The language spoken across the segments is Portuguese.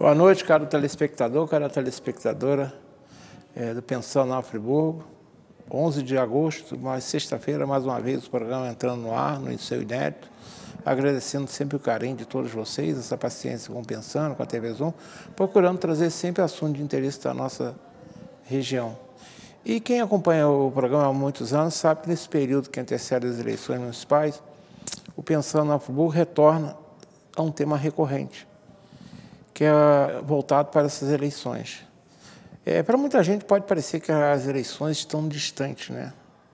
Boa noite, caro telespectador, cara telespectadora do Pensando Nova Friburgo. 11 de agosto, mais sexta-feira, mais uma vez o programa entrando no ar, no seu inédito. Agradecendo sempre o carinho de todos vocês, essa paciência com o Pensando, com a TV Zoom, procurando trazer sempre assunto de interesse da nossa região. E quem acompanha o programa há muitos anos sabe que nesse período que antecede as eleições municipais, o Pensando Nova Friburgo retorna a um tema recorrente, que é voltado para essas eleições. Para muita gente pode parecer que as eleições estão distantes, né?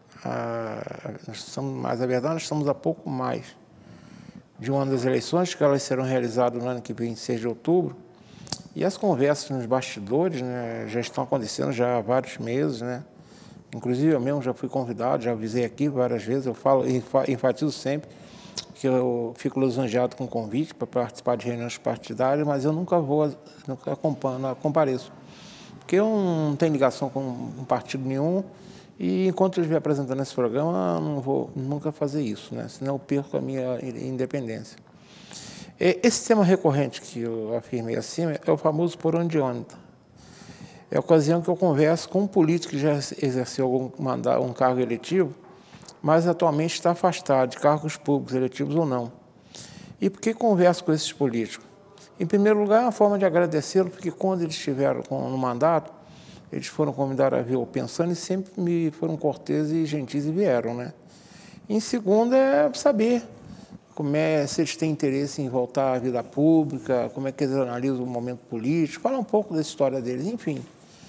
Mas, na verdade, nós estamos a pouco mais de um ano das eleições, que elas serão realizadas no ano que vem, 6 de outubro, e as conversas nos bastidores, né, já estão acontecendo já há vários meses, né? Inclusive, eu mesmo já fui convidado, já avisei aqui várias vezes, eu falo, enfatizo sempre, que eu fico lisonjeado com o convite para participar de reuniões partidárias, mas eu nunca acompanho, não compareço. Porque eu não tenho ligação com um partido nenhum e, enquanto eu estiver apresentando esse programa, eu não vou nunca fazer isso, né? Senão eu perco a minha independência. Esse tema recorrente que eu afirmei acima é o famoso por onde anda. É a ocasião que eu converso com um político que já exerceu um cargo eletivo, mas atualmente está afastado de cargos públicos, eletivos ou não. E por que converso com esses políticos? Em primeiro lugar, é uma forma de agradecê-lo, porque quando eles estiveram no mandato, eles foram convidados a vir ao Pensando e sempre me foram corteses e gentis e vieram, né? Em segundo, é saber se eles têm interesse em voltar à vida pública, como é que eles analisam o momento político, falar um pouco da história deles, enfim.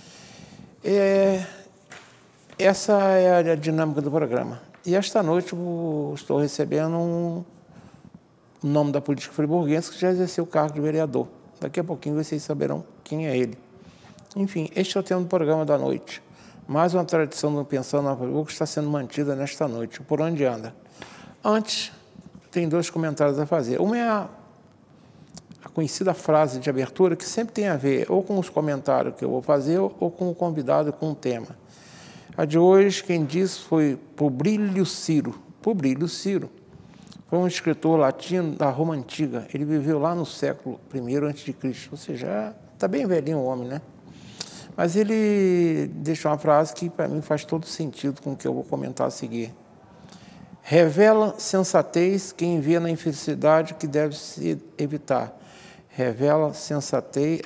Essa é a dinâmica do programa. E esta noite eu estou recebendo um nome da política friburguense que já exerceu o cargo de vereador. Daqui a pouquinho vocês saberão quem é ele. Enfim, este é o tema do programa da noite. Mais uma tradição do Pensando Nova Friburgo que está sendo mantida nesta noite. Por onde anda? Antes, tem dois comentários a fazer. Uma é a conhecida frase de abertura que sempre tem a ver ou com os comentários que eu vou fazer ou com o convidado, com o tema. A de hoje, quem disse foi Publio Ciro. Publio Ciro foi um escritor latino da Roma Antiga. Ele viveu lá no século I a.C., ou seja, está bem velhinho o homem, né? Mas ele deixou uma frase que, para mim, faz todo sentido com o que eu vou comentar a seguir. Revela sensatez quem vê na infelicidade que deve se evitar. Revela sensatez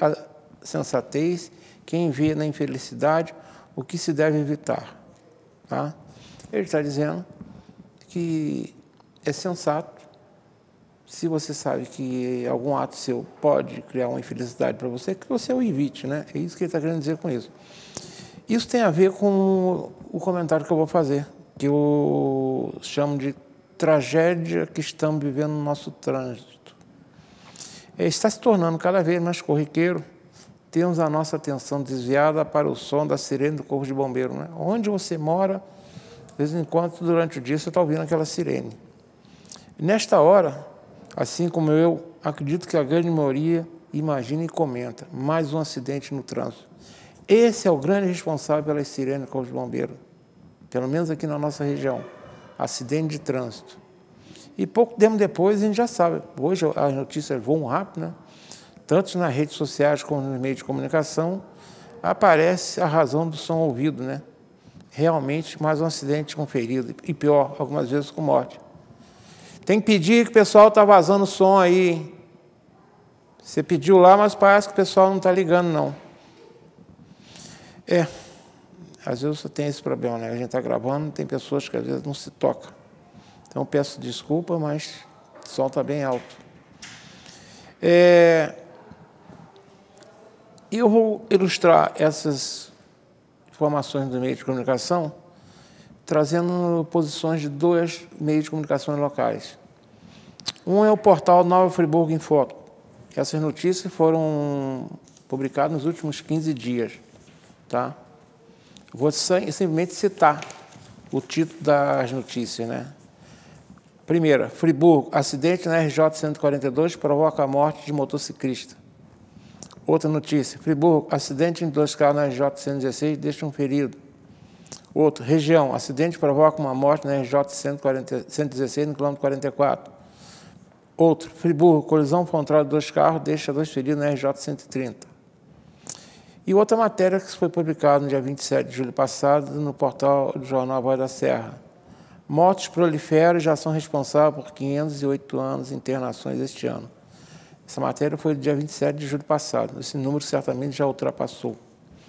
quem vê na infelicidade o que se deve evitar. Tá? Ele está dizendo que é sensato, se você sabe que algum ato seu pode criar uma infelicidade para você, que você o evite, né? É isso que ele está querendo dizer com isso. Isso tem a ver com o comentário que eu vou fazer, que eu chamo de tragédia que estamos vivendo no nosso trânsito. Está se tornando cada vez mais corriqueiro. Temos a nossa atenção desviada para o som da sirene do Corpo de Bombeiro, né? Onde você mora, de vez em quando, durante o dia, você está ouvindo aquela sirene. E nesta hora, assim como eu, acredito que a grande maioria imagina e comenta mais um acidente no trânsito. Esse é o grande responsável pelas sirenes do Corpo de Bombeiro, pelo menos aqui na nossa região, acidente de trânsito. E pouco tempo depois, a gente já sabe, hoje as notícias voam rápido, né? Tanto nas redes sociais como nos meios de comunicação, aparece a razão do som ouvido, né? Realmente, mais um acidente com ferido, e pior, algumas vezes com morte. Tem que pedir que o pessoal está vazando o som aí, hein? Você pediu lá, mas parece que o pessoal não está ligando, não. Às vezes você tem esse problema, né? A gente está gravando, tem pessoas que às vezes não se tocam. Então, eu peço desculpa, mas o som está bem alto. Eu vou ilustrar essas informações do meio de comunicação trazendo posições de dois meios de comunicação locais. Um é o portal Nova Friburgo em Foto. Essas notícias foram publicadas nos últimos 15 dias. Tá? Vou simplesmente citar o título das notícias, né? Primeira, Friburgo, acidente na RJ-142 provoca a morte de motociclista. Outra notícia, Friburgo, acidente em 2 carros na RJ-116 deixa um ferido. Outro, região, acidente provoca uma morte na RJ-116 no quilômetro 44. Outro, Friburgo, colisão frontal de 2 carros, deixa 2 feridos na RJ 130. E outra matéria que foi publicada no dia 27 de julho passado no portal do jornal Voz da Serra. Mortes proliferam e já são responsáveis por 508 anos de internações este ano. Essa matéria foi do dia 27 de julho passado. Esse número certamente já ultrapassou.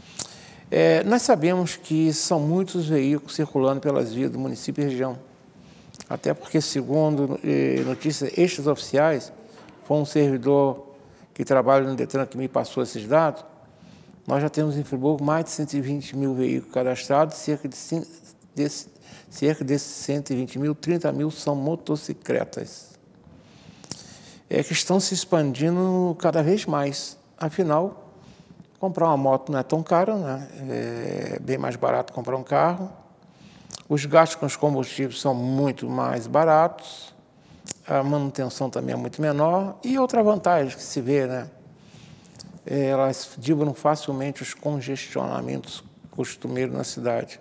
Nós sabemos que são muitos veículos circulando pelas vias do município e região. Até porque, segundo notícias extraoficiais, foi um servidor que trabalha no Detran que me passou esses dados, nós já temos em Friburgo mais de 120 mil veículos cadastrados, cerca desses 120 mil, 30 mil são motocicletas. Que estão se expandindo cada vez mais. Afinal, comprar uma moto não é tão caro, né? É bem mais barato comprar um carro. Os gastos com os combustíveis são muito mais baratos, a manutenção também é muito menor. E outra vantagem que se vê, né? Elas driblam facilmente os congestionamentos costumeiros na cidade.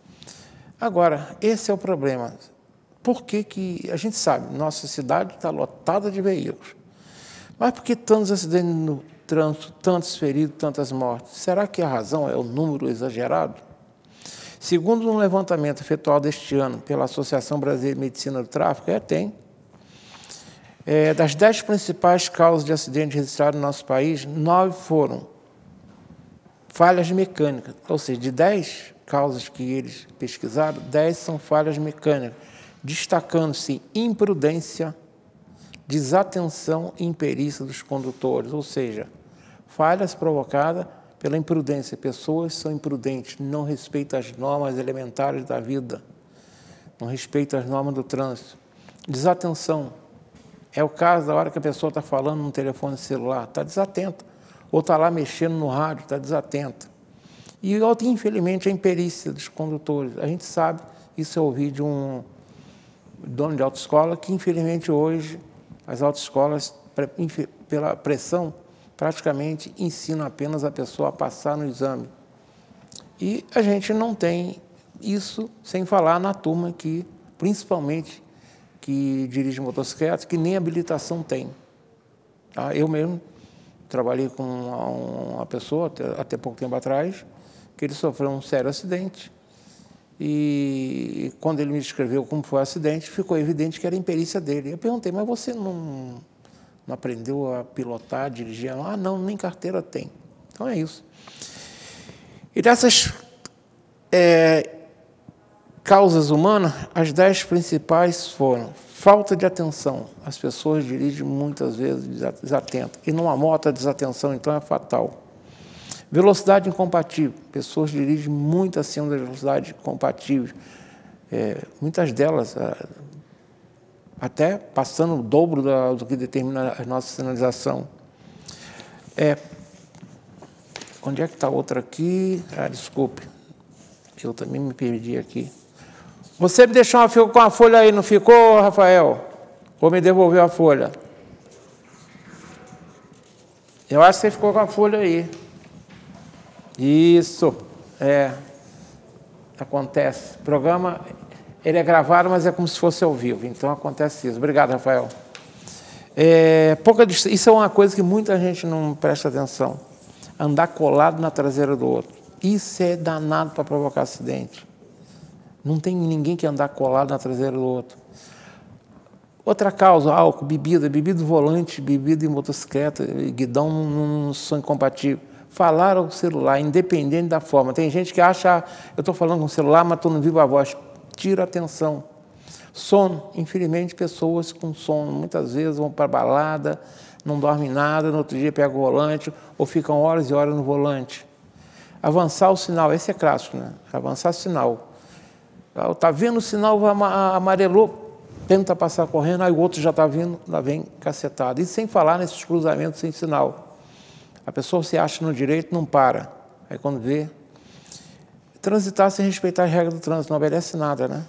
Agora, esse é o problema. Por que a gente sabe, nossa cidade está lotada de veículos, mas por que tantos acidentes no trânsito, tantos feridos, tantas mortes? Será que a razão é o número exagerado? Segundo um levantamento efetuado este ano pela Associação Brasileira de Medicina do Tráfego, tem, das 10 principais causas de acidente registrados no nosso país, 9 foram falhas mecânicas, ou seja, de 10 causas que eles pesquisaram, 10 são falhas mecânicas, destacando-se imprudência, desatenção e imperícia dos condutores, ou seja, falhas provocadas pela imprudência. Pessoas são imprudentes, não respeitam as normas elementares da vida, não respeitam as normas do trânsito. Desatenção é o caso da hora que a pessoa está falando no telefone celular, está desatenta, ou está lá mexendo no rádio, está desatenta. E, infelizmente, a imperícia dos condutores. A gente sabe, isso eu ouvi de um dono de autoescola, que, infelizmente, hoje, as autoescolas, pela pressão, praticamente ensinam apenas a pessoa a passar no exame. E a gente não tem isso sem falar na turma que, principalmente, que dirige motocicleta, que nem habilitação tem. Tá? Eu mesmo trabalhei com uma pessoa, até pouco tempo atrás, que ele sofreu um sério acidente. E quando ele me descreveu como foi o acidente, ficou evidente que era a imperícia dele. Eu perguntei, mas você não aprendeu a pilotar, dirigir? Ah, não, nem carteira tem. Então é isso. E dessas causas humanas, as 10 principais foram falta de atenção. As pessoas dirigem muitas vezes desatentas. E numa moto a desatenção, então, é fatal. Velocidade incompatível. Pessoas dirigem muito acima da velocidade compatível. Muitas delas até passando o dobro do que determina a nossa sinalização. Onde é que está outra aqui? Desculpe, eu também me perdi aqui. Você me deixou com a folha aí, não ficou, Rafael? Ou me devolveu a folha? Eu acho que você ficou com a folha aí. Isso, acontece. O programa, ele é gravado, mas é como se fosse ao vivo, então acontece isso. Obrigado, Rafael. Isso é uma coisa que muita gente não presta atenção. Andar colado na traseira do outro. Isso é danado para provocar acidente. Não tem ninguém que andar colado na traseira do outro. Outra causa, álcool, bebida do volante, bebida em motocicleta, guidão não são incompatíveis. Falar ao celular, independente da forma. Tem gente que acha, eu estou falando com o celular, mas estou no viva voz. Tira a atenção. Sono. Infelizmente, pessoas com sono, muitas vezes vão para a balada, não dormem nada, no outro dia pegam o volante, ou ficam horas e horas no volante. Avançar o sinal, esse é clássico, né? Avançar o sinal. Está vendo o sinal, amarelou, tenta passar correndo, aí o outro já está vindo, lá vem cacetado. E sem falar nesses cruzamentos sem sinal. A pessoa se acha no direito, não para. Aí quando vê, transitar sem respeitar as regras do trânsito, não obedece nada, né?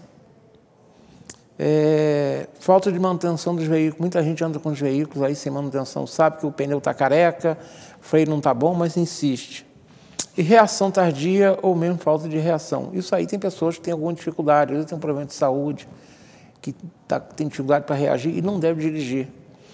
Falta de manutenção dos veículos. Muita gente anda com os veículos aí sem manutenção, sabe que o pneu está careca, o freio não está bom, mas insiste. E reação tardia ou mesmo falta de reação. Isso aí tem pessoas que têm alguma dificuldade, às vezes tem um problema de saúde, que tem dificuldade para reagir e não deve dirigir.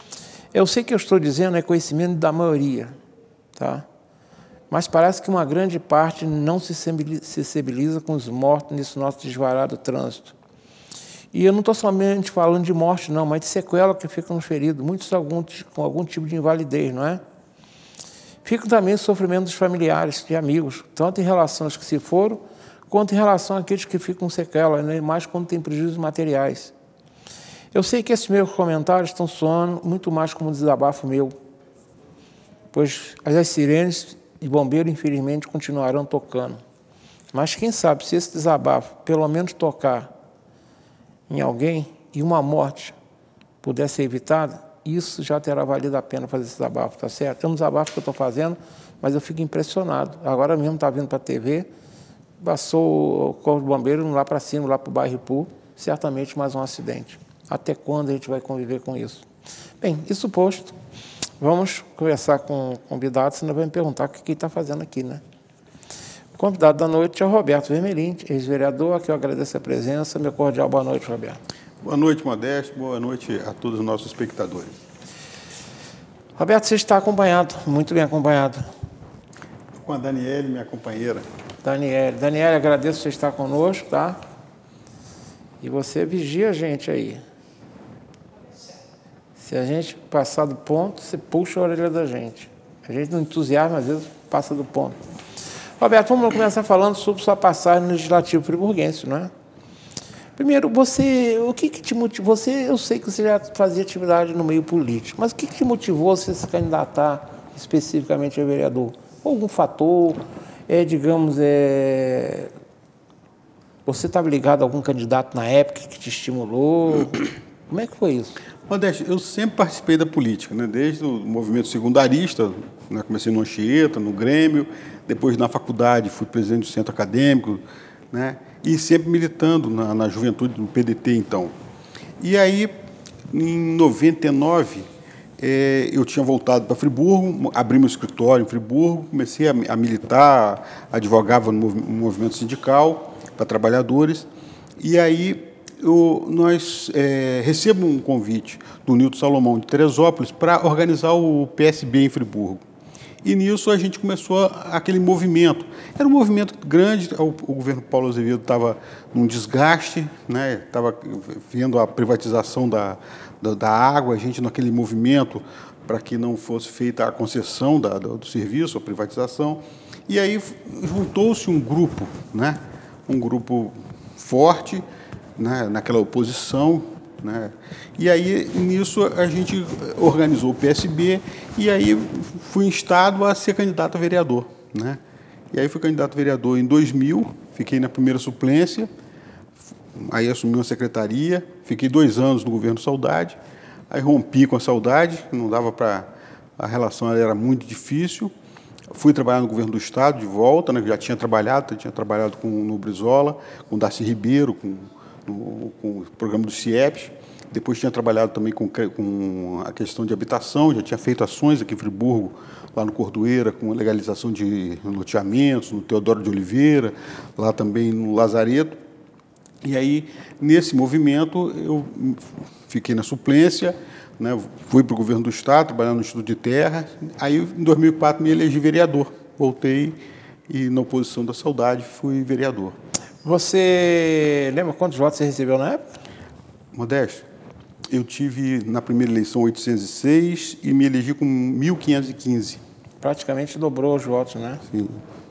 Eu sei que eu estou dizendo é conhecimento da maioria, tá? Mas parece que uma grande parte não se sensibiliza com os mortos nesse nosso desvarado trânsito. E eu não estou somente falando de morte, não, mas de sequela que ficam nos feridos, muitos com algum tipo de invalidez, não é? Ficam também o sofrimento dos familiares, de amigos, tanto em relação aos que se foram, quanto em relação àqueles que ficam com sequela, né? Mais quando tem prejuízos materiais. Eu sei que esses meus comentários estão soando muito mais como um desabafo meu, pois as sirenes de bombeiro, infelizmente, continuarão tocando. Mas quem sabe se esse desabafo, pelo menos tocar em alguém e uma morte puder ser evitada, isso já terá valido a pena fazer esse desabafo, tá certo? É um desabafo que eu estou fazendo, mas eu fico impressionado. Agora mesmo está vindo para a TV, passou o corpo de bombeiro lá para cima, lá para o bairro Ipu, certamente mais um acidente. Até quando a gente vai conviver com isso? Bem, isso posto, vamos conversar com o convidado, senão vai me perguntar o que ele está fazendo aqui, né? O convidado da noite é o Roberto Vermelhin, ex-vereador, a quem eu agradeço a presença. Meu cordial boa noite, Roberto. Boa noite, Modesto. Boa noite a todos os nossos espectadores. Roberto, você está acompanhado, muito bem acompanhado. Com a Daniele, minha companheira. Daniele, agradeço você estar conosco, tá? E você vigia a gente aí. Se a gente passar do ponto, você puxa a orelha da gente. A gente não entusiasma, às vezes passa do ponto. Roberto, vamos começar falando sobre sua passagem no Legislativo friburguense, não é? Primeiro, o que te motivou? Eu sei que você já fazia atividade no meio político, mas o que te motivou a você se candidatar especificamente a vereador? Algum fator, você estava ligado a algum candidato na época que te estimulou? Como é que foi isso? Modesto, eu sempre participei da política, né? Desde o movimento secundarista, né? Comecei no Anchieta, no Grêmio, depois na faculdade fui presidente do centro acadêmico, né? E sempre militando na juventude do PDT, então. E aí, em 99, eu tinha voltado para Friburgo, abri meu escritório em Friburgo, comecei a militar, advogava no movimento sindical para trabalhadores, e aí nós recebemos um convite do Nilton Salomão de Teresópolis para organizar o PSB em Friburgo. E nisso a gente começou aquele movimento. Era um movimento grande, o governo Paulo Azevedo estava num desgaste, né? Estava vendo a privatização da água, a gente naquele movimento para que não fosse feita a concessão do serviço, a privatização. E aí juntou-se um grupo, né? Um grupo forte, né? Naquela oposição, né? E aí, nisso, a gente organizou o PSB e aí fui instado a ser candidato a vereador, né? E aí fui candidato a vereador em 2000, fiquei na primeira suplência, aí assumi uma secretaria, fiquei 2 anos no governo Saudade, aí rompi com a Saudade, não dava para... A relação era muito difícil, fui trabalhar no governo do Estado de volta, né? Já tinha trabalhado no Brizola, com o Darcy Ribeiro, com o programa do CIEPS. Depois tinha trabalhado também com a questão de habitação, já tinha feito ações aqui em Friburgo, lá no Cordoeira, com legalização de loteamentos, no Teodoro de Oliveira, lá também no Lazareto. E aí, nesse movimento, eu fiquei na suplência, né, fui para o governo do Estado, trabalhando no Instituto de Terra. Aí, em 2004, me elegi vereador. Voltei e, na oposição da Saudade, fui vereador. Você lembra quantos votos você recebeu na época? Modesto, eu tive, na primeira eleição, 806 e me elegi com 1.515. Praticamente dobrou os votos, né? Sim.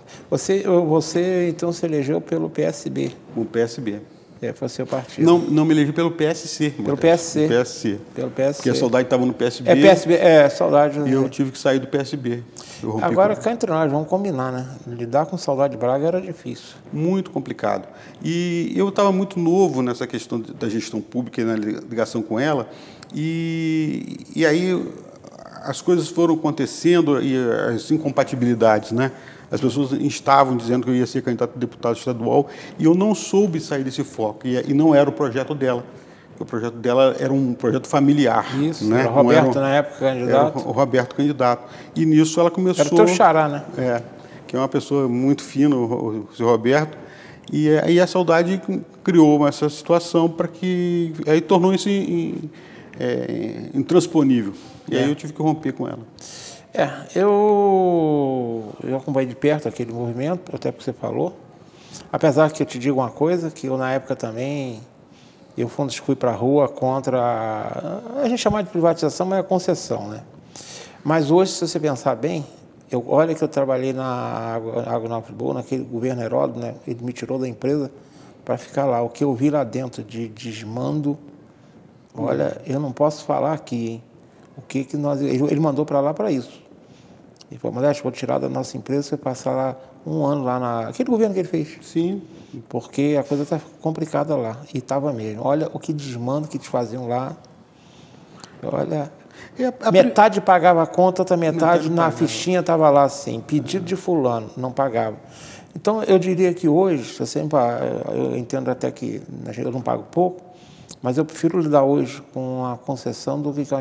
Você então, se elegeu pelo PSB? O PSB. Foi o seu partido? Não me elegi pelo PSC. Pelo PSC? PSC. Pelo PSC. Porque a Saudade estava no PSB. PSB, Saudade. E eu tive que sair do PSB. Agora, cá entre nós, vamos combinar, né? Lidar com Saudade de Braga era difícil. Muito complicado. E eu estava muito novo nessa questão da gestão pública e na ligação com ela. E aí as coisas foram acontecendo e as incompatibilidades, né? As pessoas estavam dizendo que eu ia ser candidato a deputado estadual e eu não soube sair desse foco. E não era o projeto dela. O projeto dela era um projeto familiar. Isso, né? Era o Roberto na época candidato. Era o Roberto candidato. E nisso ela começou... Era o teu xará, né? Que é uma pessoa muito fina, o seu Roberto. E aí a Saudade criou essa situação para que... Aí tornou isso intransponível. E aí eu tive que romper com ela. Eu acompanhei de perto aquele movimento, até porque você falou. Apesar que eu te digo uma coisa, que eu na época também, eu fui para a rua contra, a gente chama de privatização, mas é concessão, né? Mas hoje, se você pensar bem, olha que eu trabalhei na Água Nova de Boa, naquele governo Heródoto, né? Ele me tirou da empresa para ficar lá. O que eu vi lá dentro de desmando, olha, eu não posso falar aqui, hein? O que nós... Ele mandou para lá para isso. Ele falou, mas vou tirar da nossa empresa, você passar lá um ano lá aquele governo que ele fez. Sim. Porque a coisa está complicada lá. E estava mesmo. Olha o que desmando que te faziam lá. Olha... Metade pagava a conta, outra metade na fichinha estava lá assim, pedido de fulano, não pagava. Então, eu diria que hoje, eu entendo até que eu não pago pouco, mas eu prefiro lidar hoje com a concessão do que com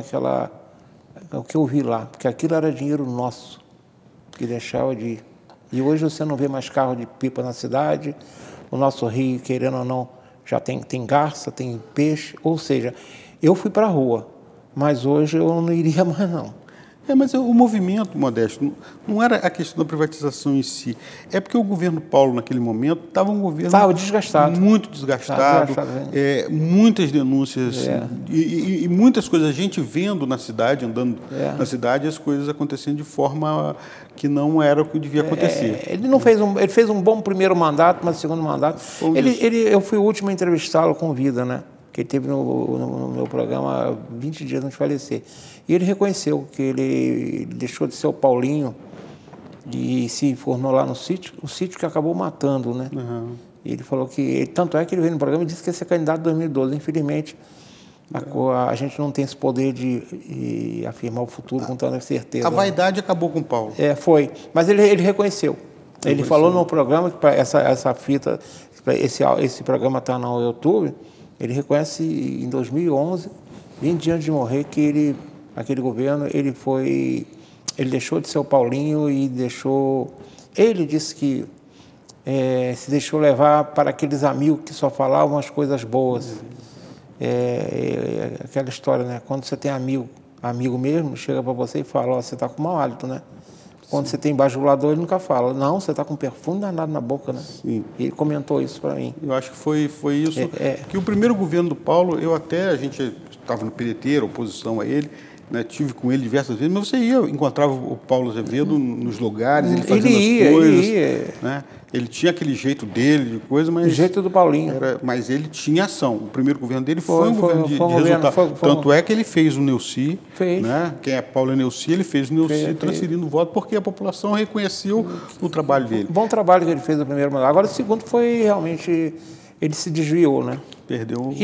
o que eu vi lá, porque aquilo era dinheiro nosso, que deixava de ir. E hoje você não vê mais carro de pipa na cidade, o nosso rio, querendo ou não, já tem garça, tem peixe, ou seja, eu fui para a rua. Mas hoje eu não iria mais, não. Mas o movimento, Modesto, não era a questão da privatização em si. É porque o governo Paulo, naquele momento, estava um governo... Estava desgastado. Muito desgastado. Muitas denúncias e muitas coisas. A gente vendo na cidade, andando na cidade, as coisas acontecendo de forma que não era o que devia acontecer. Ele fez um bom primeiro mandato, mas segundo mandato... Eu fui o último a entrevistá-lo com vida, né? Que ele teve no meu programa 20 dias antes de falecer. E ele reconheceu que ele deixou de ser o Paulinho e se formou lá no sítio, o sítio que acabou matando, né? Uhum. E ele falou que... Tanto é que ele veio no programa e disse que ia ser candidato em 2012. Infelizmente, a gente não tem esse poder de afirmar o futuro com tanta certeza. A vaidade acabou com o Paulo. Foi. Mas ele reconheceu. Ele falou no programa que essa fita, esse programa está no YouTube... Ele reconhece em 2011, 20 anos de morrer, que aquele governo, ele deixou de ser o Paulinho e deixou... Ele disse que se deixou levar para aqueles amigos que só falavam as coisas boas. Aquela história, né? Quando você tem amigo mesmo, chega para você e fala, você está com mau hálito, né? Quando você tem bajulador, ele nunca fala. Não, você está com perfume danado na boca, né? Sim. E ele comentou isso para mim. Eu acho que foi isso. Que o primeiro governo do Paulo, a gente estava no PDT, oposição a ele, né, tive com ele diversas vezes, mas você encontrava o Paulo Azevedo nos lugares, ele fazendo as coisas. Ele ia. Né? Ele tinha aquele jeito dele, de coisa, mas... O jeito do Paulinho. Mas ele tinha ação. O primeiro governo dele foi um governo de resultado. Tanto é que ele fez o Neuci, né? Quem é Paulo Neuci, ele fez o Neuci transferindo o voto, porque a população reconheceu o trabalho dele. Bom trabalho que ele fez no primeiro mandato. Agora, o segundo foi realmente... Ele se desviou, né? Perdeu o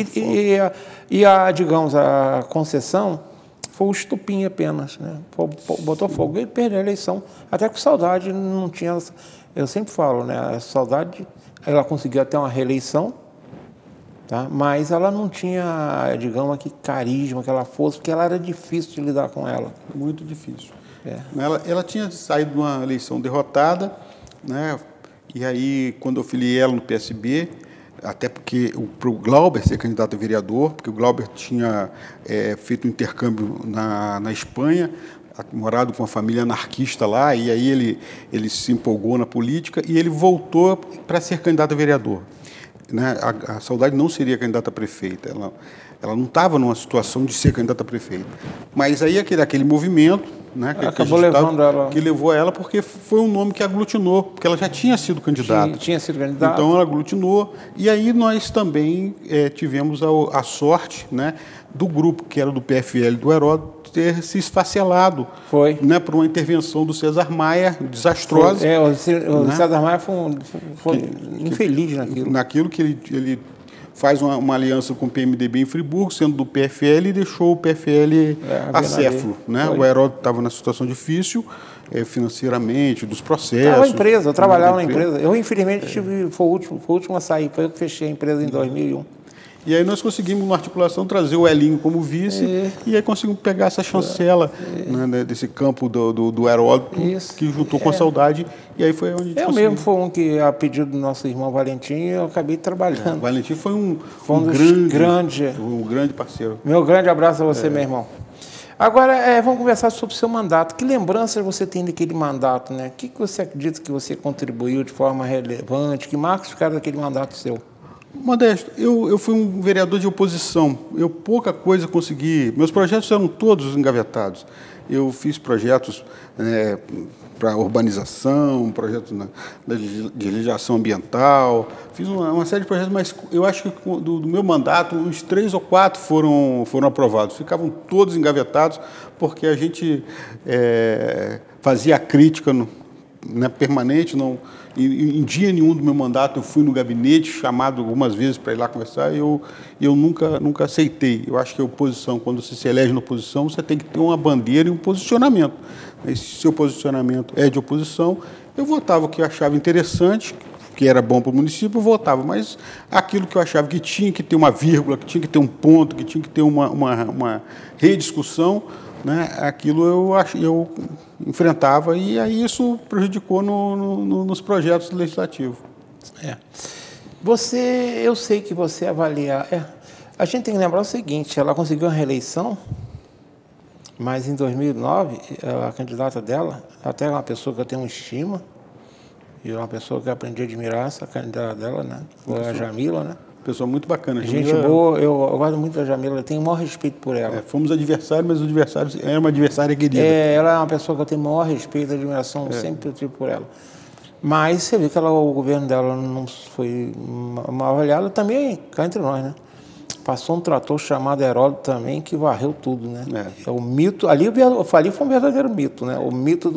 digamos, a concessão foi o estupim apenas, né? Botou fogo. Ele perdeu a eleição. Até com saudade não tinha... Eu sempre falo, né? A saudade, ela conseguiu até uma reeleição, tá? Mas ela não tinha, digamos aqui, carisma, aquela força, porque ela era difícil de lidar com ela. Muito difícil. Ela tinha saído de uma eleição derrotada, né? E aí, quando eu filiei ela no PSB, até porque para o Glauber ser candidato a vereador, porque o Glauber tinha feito um intercâmbio na Espanha, morado com uma família anarquista lá, e aí ele se empolgou na política e ele voltou para ser candidato a vereador. Né? A Saudade não seria candidata a prefeita, ela não estava numa situação de ser candidata a prefeita. Mas aí aquele movimento, né, que levou ela, porque foi um nome que aglutinou, porque ela já tinha sido candidata. Tinha sido candidata. Então ela aglutinou, e aí nós também tivemos a sorte, né, do grupo que era do PFL do Heródoto ter se esfacelado, né, por uma intervenção do César Maia desastrosa. O César Maia foi infeliz naquilo. Naquilo que ele faz uma aliança com o PMDB em Friburgo, sendo do PFL, e deixou o PFL acéfalo. Né? O Heródoto estava na situação difícil, financeiramente, dos processos. Eu trabalhava na empresa. Eu, infelizmente, foi o último a sair. Foi eu que fechei a empresa em 2001. E aí nós conseguimos, numa articulação, trazer o Elinho como vice, e aí conseguimos pegar essa chancela, né, desse campo do Heródoto, que juntou com a Saudade, e aí foi onde a gente conseguiu. Mesmo foi um que, a pedido do nosso irmão Valentim, eu acabei trabalhando. O Valentim foi um grande parceiro. Meu grande abraço a você, meu irmão. Agora, vamos conversar sobre o seu mandato. Que lembranças você tem daquele mandato, né? O que você acredita que você contribuiu de forma relevante? Que marcos ficaram daquele mandato seu? Modesto, eu fui um vereador de oposição. Eu pouca coisa consegui. Meus projetos eram todos engavetados. Eu fiz projetos para urbanização, projetos de legislação ambiental, fiz uma série de projetos, mas eu acho que do meu mandato, uns 3 ou 4 foram aprovados. Ficavam todos engavetados, porque a gente fazia a crítica permanente. Em dia nenhum do meu mandato eu fui no gabinete, chamado algumas vezes para ir lá conversar, e eu nunca aceitei. Eu acho que a oposição, quando você se elege na oposição, você tem que ter uma bandeira e um posicionamento. Se seu posicionamento é de oposição, eu votava o que eu achava interessante, que era bom para o município, eu votava, mas aquilo que eu achava que tinha que ter uma vírgula, que tinha que ter um ponto, que tinha que ter uma rediscussão, aquilo eu enfrentava, e aí isso prejudicou nos projetos legislativos. Eu sei que você avalia... a gente tem que lembrar o seguinte, ela conseguiu uma reeleição, mas em 2009, a candidata dela, até é uma pessoa que eu tenho estima, e uma pessoa que eu aprendi a admirar, essa candidata dela, né? Foi a Jamila, né? Pessoa muito bacana. Gente boa, eu gosto muito da Jamila, eu tenho o maior respeito por ela. Fomos adversários, mas o adversário era uma adversária querida. Ela é uma pessoa que eu tenho o maior respeito, admiração, sempre tive por ela. Mas você viu que o governo dela não foi mal avaliado, também cá entre nós, né? Passou um trator chamado Heródoto também, que varreu tudo, né? É o mito, ali foi um verdadeiro mito, né? O mito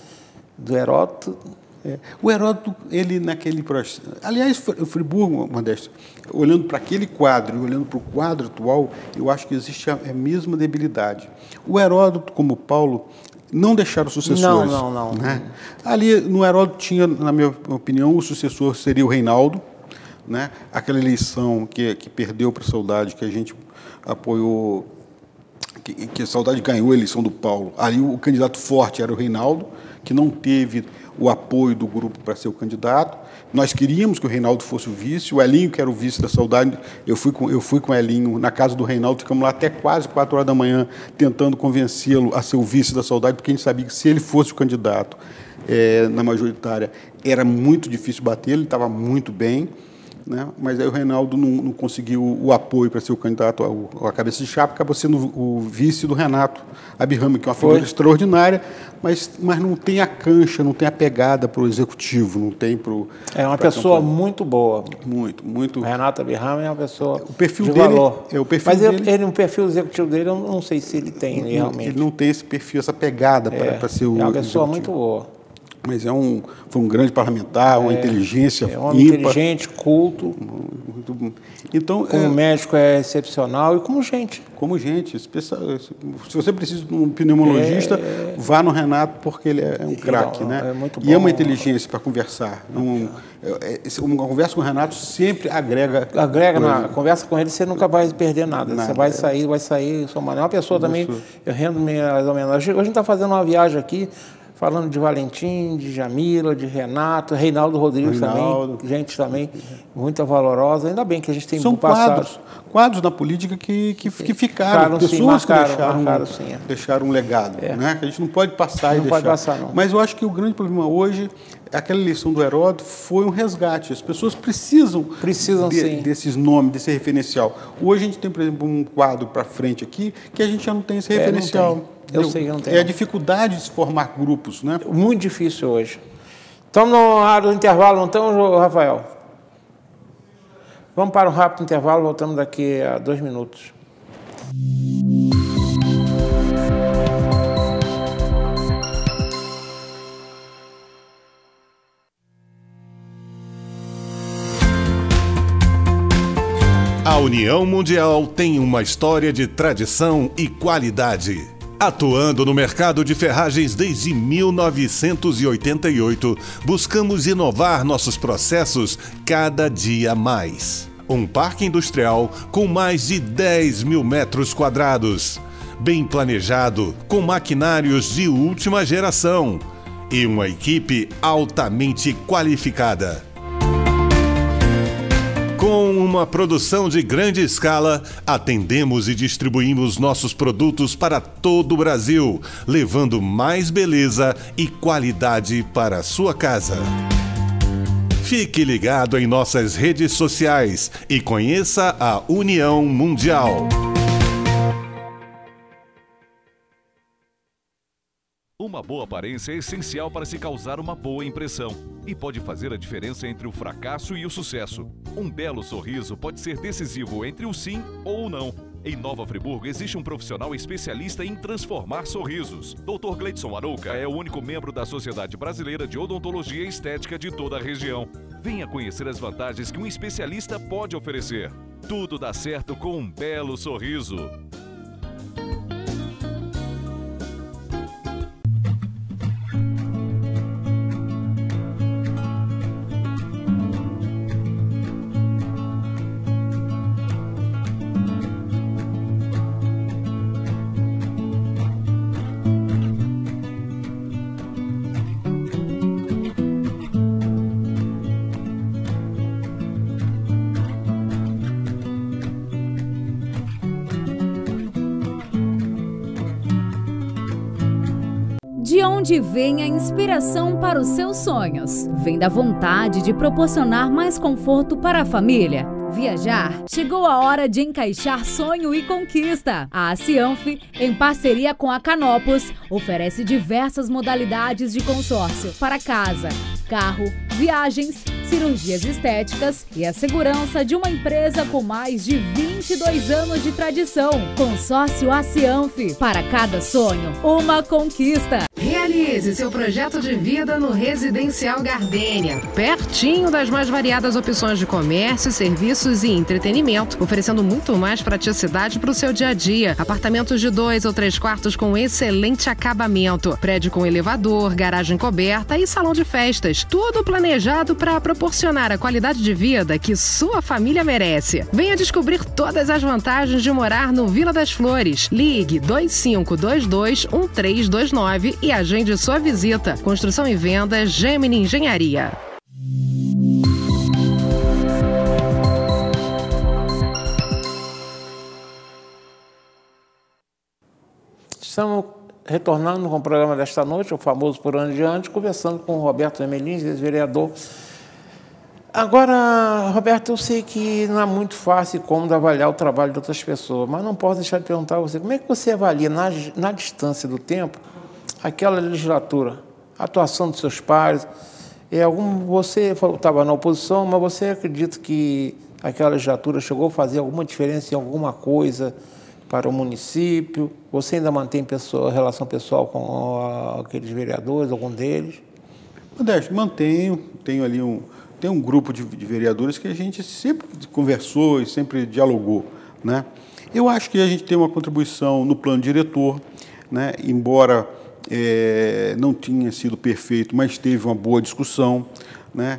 do Heródoto. O Heródoto, ele naquele processo... Aliás, o Friburgo, Modesto, olhando para aquele quadro e olhando para o quadro atual, eu acho que existe a mesma debilidade. O Heródoto, como o Paulo, não deixaram sucessores. Não. Né? Ali, no Heródoto, tinha, na minha opinião, o sucessor seria o Reinaldo, né? Aquela eleição que perdeu para a Saudade, que a gente apoiou, que a Saudade ganhou a eleição do Paulo. Ali o candidato forte era o Reinaldo, que não teve o apoio do grupo para ser o candidato. Nós queríamos que o Reinaldo fosse o vice, o Elinho, que era o vice da Saudade, eu fui com o Elinho na casa do Reinaldo, ficamos lá até quase 4 horas da manhã, tentando convencê-lo a ser o vice da Saudade, porque a gente sabia que se ele fosse o candidato na majoritária, era muito difícil bater, ele estava muito bem, né? Mas aí o Reinaldo não conseguiu o apoio para ser o candidato à cabeça de chapa, acabou sendo o vice do Renato Abirrame, que é uma figura extraordinária, mas não tem a cancha, não tem a pegada para o executivo, não tem para o... É uma pessoa muito boa. Muito. O Renato Abirrame é uma pessoa o perfil de dele, valor. Mas ele, o perfil executivo dele, eu não sei se ele tem realmente. Ele não tem esse perfil, essa pegada para ser o... É uma pessoa executivo. muito boa. Mas foi um grande parlamentar, uma inteligência ímpar. É um homem inteligente, culto. Muito, então, como médico é excepcional e como gente. Como gente. Se você precisa de um pneumologista, vá no Renato, porque ele é um craque, né? É muito bom. E é uma inteligência para conversar. Uma conversa com o Renato sempre agrega. Na conversa com ele, você nunca vai perder nada. Você vai sair, sua maneira. Uma pessoa também, eu rendo minhas homenagens. Hoje a gente está fazendo uma viagem aqui, falando de Valentim, de Jamila, de Renato, Reinaldo Rodrigues também, gente também muito valorosa. Ainda bem que a gente tem São quadros na política que ficaram, pessoas que deixaram um legado, né? Que a gente não pode passar não pode passar, não. Mas eu acho que o grande problema hoje, aquela eleição do Heródoto foi um resgate. As pessoas precisam sim. desses nomes, desse referencial. Hoje a gente tem, por exemplo, um quadro para frente aqui que a gente já não tem esse referencial. Eu sei que não tem. É a dificuldade de se formar grupos, né? Muito difícil hoje. Estamos no rápido intervalo, não estamos, Rafael? Vamos para um rápido intervalo, voltamos daqui a 2 minutos. A União Mundial tem uma história de tradição e qualidade. Atuando no mercado de ferragens desde 1988, buscamos inovar nossos processos cada dia mais. Um parque industrial com mais de 10 mil metros quadrados, bem planejado, com maquinários de última geração e uma equipe altamente qualificada. Com uma produção de grande escala, atendemos e distribuímos nossos produtos para todo o Brasil, levando mais beleza e qualidade para a sua casa. Fique ligado em nossas redes sociais e conheça a União Mundial. Uma boa aparência é essencial para se causar uma boa impressão e pode fazer a diferença entre o fracasso e o sucesso. Um belo sorriso pode ser decisivo entre o sim ou o não. Em Nova Friburgo existe um profissional especialista em transformar sorrisos. Dr. Gleidson Arouca é o único membro da Sociedade Brasileira de Odontologia e Estética de toda a região. Venha conhecer as vantagens que um especialista pode oferecer. Tudo dá certo com um belo sorriso. De onde vem a inspiração para os seus sonhos? Vem da vontade de proporcionar mais conforto para a família. Viajar? Chegou a hora de encaixar sonho e conquista. A Acianf, em parceria com a Canopus, oferece diversas modalidades de consórcio para casa, carro, viagens, cirurgias estéticas e a segurança de uma empresa com mais de 22 anos de tradição. Consórcio Acianf. Para cada sonho, uma conquista. Realize seu projeto de vida no Residencial Gardênia, pertinho das mais variadas opções de comércio, serviços e entretenimento, oferecendo muito mais praticidade para o seu dia a dia. Apartamentos de 2 ou 3 quartos com excelente acabamento, prédio com elevador, garagem coberta e salão de festas. Tudo planejado para proporcionar a qualidade de vida que sua família merece. Venha descobrir todas as vantagens de morar no Vila das Flores. Ligue 2522-1329 e agende sua visita. Construção e venda Gemini Engenharia. Estamos retornando com o programa desta noite, o famoso Por Ano em Diante, conversando com o Roberto Emelins, ex-vereador. Agora, Roberto, eu sei que não é muito fácil e cômodo avaliar o trabalho de outras pessoas, mas não posso deixar de perguntar a você, como é que você avalia, na distância do tempo, aquela legislatura, a atuação dos seus pares? Você falou que estava na oposição, mas você acredita que aquela legislatura chegou a fazer alguma diferença em alguma coisa para o município? Você ainda mantém relação pessoal com aqueles vereadores, algum deles? Modesto, mantenho. Tem um grupo de vereadores que a gente sempre conversou e sempre dialogou, né? Eu acho que a gente tem uma contribuição no plano diretor, né? Embora não tinha sido perfeito, mas teve uma boa discussão, né?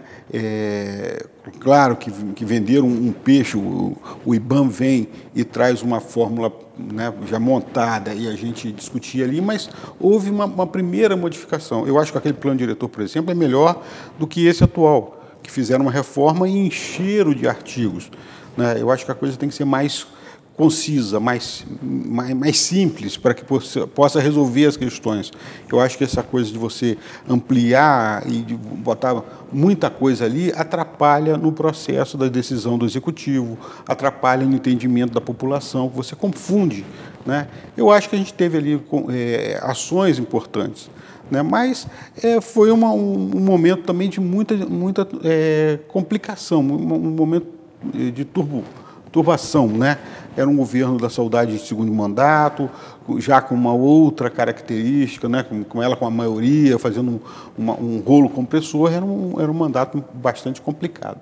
Claro que venderam um peixe, o IBAM vem e traz uma fórmula, né, já montada e a gente discutia ali, mas houve uma primeira modificação. Eu acho que aquele plano diretor, por exemplo, é melhor do que esse atual, que fizeram uma reforma e encheram de artigos, né? Eu acho que a coisa tem que ser mais concisa, mais simples, para que possa resolver as questões. Eu acho que essa coisa de você ampliar e de botar muita coisa ali atrapalha no processo da decisão do executivo, atrapalha no entendimento da população, você confunde, né? Eu acho que a gente teve ali ações importantes, né? Mas foi um momento também de muita complicação, um momento de turbação, né? Era um governo da saudade de segundo mandato, já com uma outra característica, né? com a maioria, fazendo um rolo compressor, era um mandato bastante complicado.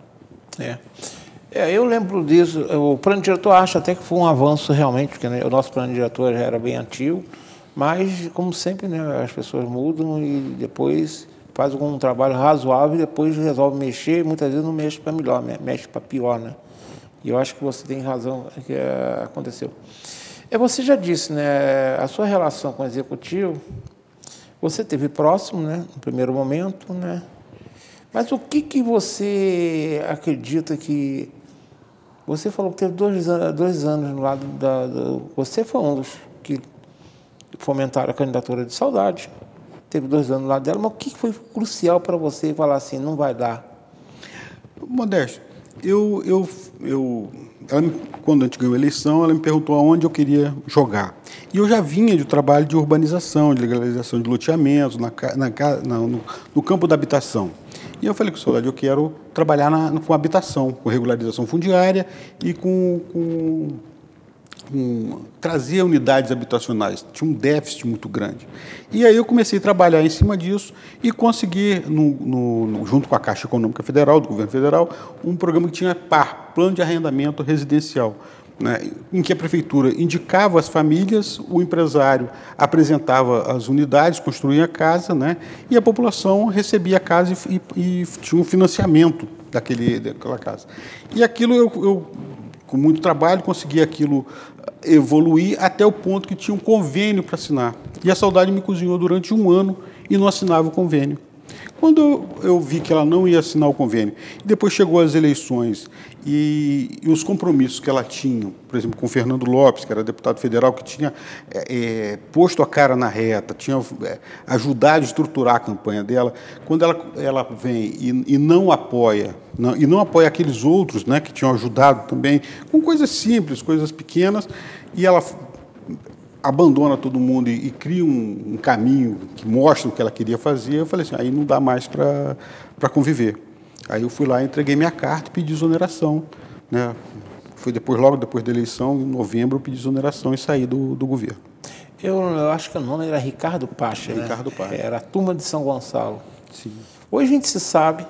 Eu lembro disso. O plano diretor acha até que foi um avanço realmente, porque, né, o nosso plano diretor já era bem antigo, mas, como sempre, né, as pessoas mudam e depois faz algum trabalho razoável e depois resolve mexer, e muitas vezes não mexe para melhor, mexe para pior, né? E eu acho que você tem razão que aconteceu. Você já disse, né, a sua relação com o executivo, você teve próximo, né, no primeiro momento, né? Mas o que você acredita que Você falou que teve 2 anos no lado você foi um dos que fomentaram a candidatura de Saudade. Teve 2 anos no lado dela, mas o que foi crucial para você falar assim, não vai dar? Modesto, quando a gente ganhou a eleição, ela me perguntou aonde eu queria jogar. E eu já vinha de trabalho de urbanização, de legalização de loteamentos, no campo da habitação. E eu falei com o Saudade, eu quero trabalhar com habitação, com regularização fundiária e com trazer unidades habitacionais. Tinha um déficit muito grande. E aí eu comecei a trabalhar em cima disso e consegui, junto com a Caixa Econômica Federal, do Governo Federal, um programa que tinha Plano de Arrendamento Residencial, né, em que a Prefeitura indicava as famílias, o empresário apresentava as unidades, construía a casa, né, e a população recebia a casa e tinha um financiamento daquela casa. E aquilo eu com muito trabalho, consegui aquilo evoluir até o ponto que tinha um convênio para assinar. E a Saudade me cozinhou durante 1 ano e não assinava o convênio. Quando eu vi que ela não ia assinar o convênio, depois chegou as eleições e os compromissos que ela tinha, por exemplo, com o Fernando Lopes, que era deputado federal, que tinha posto a cara na reta, tinha ajudado a estruturar a campanha dela, quando ela vem e não apoia, e não apoia aqueles outros, né, que tinham ajudado também, com coisas simples, coisas pequenas, e ela abandona todo mundo e cria um caminho que mostra o que ela queria fazer, eu falei assim, aí não dá mais para conviver. Aí eu fui lá, entreguei minha carta e pedi exoneração, né? Foi logo depois da eleição, em novembro, eu pedi exoneração e saí do governo. Eu acho que o nome era Ricardo Pacha, né? Ricardo Pacha. Era a turma de São Gonçalo. Sim. Hoje a gente se sabe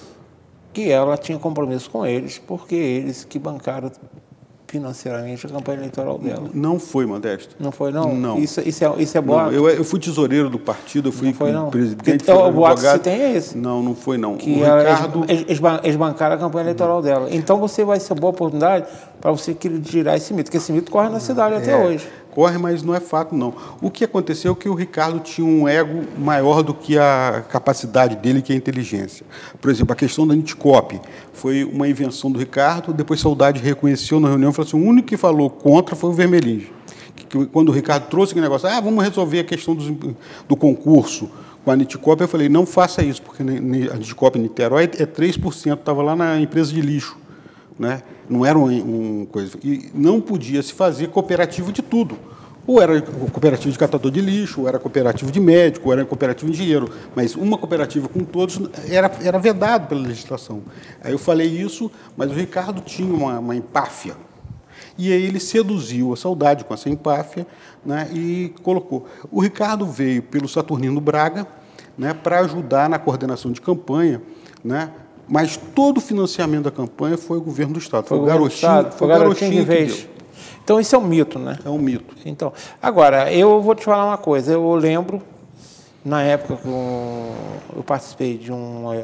que ela tinha compromisso com eles, porque eles que bancaram financeiramente a campanha eleitoral dela. Não foi, Modesto. Não foi, não? Não. Isso é boato? Eu fui tesoureiro do partido, eu fui não foi, não. presidente. Então, o boato que você tem é esse? Não foi, não. Que o Ricardo... eles bancaram a campanha eleitoral dela. Então, você vai ser boa oportunidade para você tirar esse mito, porque esse mito corre na cidade até hoje. Corre, mas não é fato, não. O que aconteceu é que o Ricardo tinha um ego maior do que a capacidade dele, que é a inteligência. Por exemplo, a questão da Nitcop foi uma invenção do Ricardo, depois Saudade reconheceu na reunião e falou assim, o único que falou contra foi o Vermelhinho. Quando o Ricardo trouxe aquele negócio, vamos resolver a questão do concurso com a Nitcop, eu falei, não faça isso, porque a Nitcop em Niterói é 3%, estava lá na empresa de lixo, né? Não era uma coisa. E não podia se fazer cooperativo de tudo. Ou era cooperativo de catador de lixo, ou era cooperativo de médico, ou era cooperativo de engenheiro. Mas uma cooperativa com todos era vedado pela legislação. Aí eu falei isso, mas o Ricardo tinha uma empáfia. E aí ele seduziu a Saudade com essa empáfia, né, e colocou. O Ricardo veio pelo Saturnino Braga, né, para ajudar na coordenação de campanha, né, mas todo o financiamento da campanha foi o governo do Estado. Foi o garotinho que fez. Então, isso é um mito, né? É um mito. Então, agora, eu vou te falar uma coisa. Eu lembro, na época que eu participei de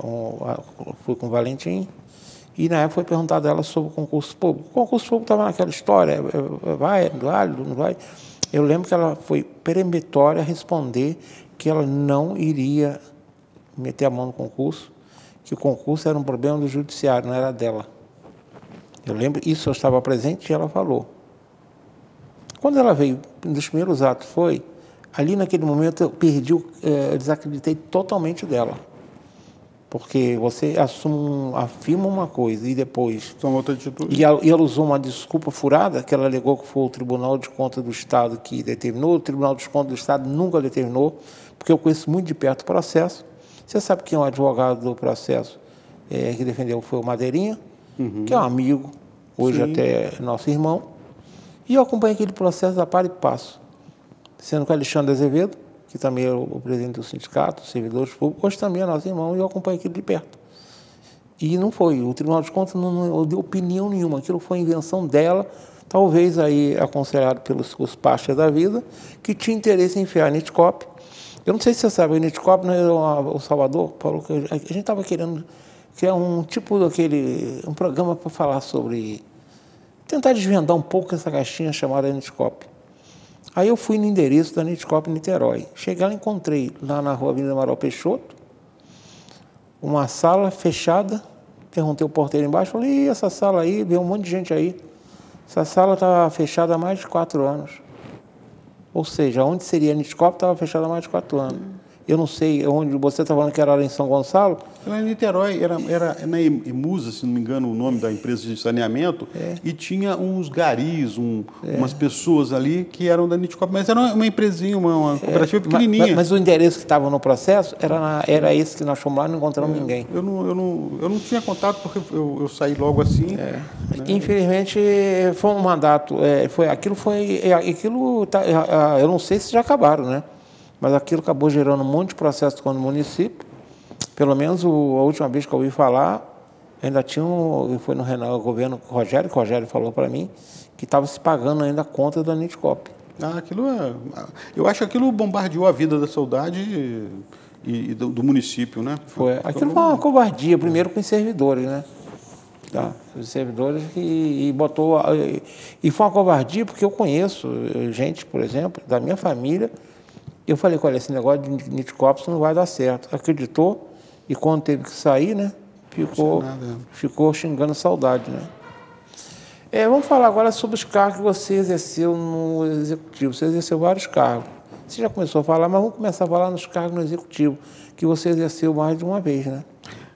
fui com o Valentim, e na época foi perguntado a ela sobre o concurso público. O concurso público estava naquela história, vai, não vai. Eu lembro que ela foi peremptória a responder que ela não iria meter a mão no concurso, que o concurso era um problema do judiciário, não era dela. Eu lembro, isso eu estava presente e ela falou. Quando ela veio, um dos primeiros atos ali naquele momento eu desacreditei totalmente dela. Porque você afirma uma coisa e depois... Toma outra atitude. E ela usou uma desculpa furada, que ela alegou que foi o Tribunal de Contas do Estado que determinou, o Tribunal de Contas do Estado nunca determinou, porque eu conheço muito de perto o processo. Você sabe quem é o advogado do processo que defendeu foi o Madeirinha, que é um amigo, hoje Sim. até nosso irmão. E eu acompanhei aquele processo a par e passo, sendo com Alexandre Azevedo, que também é o presidente do sindicato, servidores públicos, hoje também é nosso irmão, e eu acompanhei aquilo de perto. E não foi, o Tribunal de Contas não deu opinião nenhuma, aquilo foi invenção dela, talvez aí aconselhado pelos pachas da vida, que tinha interesse em enfiar a Nitcop. Eu não sei se você sabe, a Nitcop, né, o Salvador falou que a gente estava querendo criar um um programa para falar sobre, tentar desvendar um pouco essa caixinha chamada Nitcop. Aí eu fui no endereço da Nitcop em Niterói. Cheguei lá e encontrei, lá na rua Avenida Amaral Peixoto, uma sala fechada, perguntei ao porteiro embaixo, falei, e essa sala aí, veio um monte de gente aí. Essa sala estava fechada há mais de 4 anos. Ou seja, onde seria a Nitcop estava fechada há mais de 4 anos. Eu não sei onde você está falando que era em São Gonçalo. Era em Niterói, era na Emusa, se não me engano, o nome da empresa de saneamento, e tinha uns garis, umas pessoas ali que eram da Nitcop, mas era uma empresinha, uma cooperativa pequenininha. Mas o endereço que estava no processo era esse que nós fomos lá e não encontramos ninguém. Eu não tinha contato porque eu saí logo assim. Né? Infelizmente, foi um mandato, eu não sei se já acabaram, né? Mas aquilo acabou gerando um monte de processo com o município. Pelo menos a última vez que eu ouvi falar, ainda tinha foi no governo Rogério, que o Rogério falou para mim, que estava se pagando ainda a conta da Nitcop. Eu acho que aquilo bombardeou a vida da saudade e do município, né? Aquilo foi uma covardia, primeiro com os servidores, né? Tá? Os servidores e foi uma covardia porque eu conheço gente, por exemplo, da minha família. Eu falei, olha, esse negócio de Nitcop não vai dar certo. Acreditou e quando teve que sair, né, ficou xingando saudade, né? Vamos falar agora sobre os cargos que você exerceu no Executivo. Você exerceu vários cargos. Você já começou a falar, mas vamos começar a falar nos cargos no Executivo, que você exerceu mais de uma vez, né?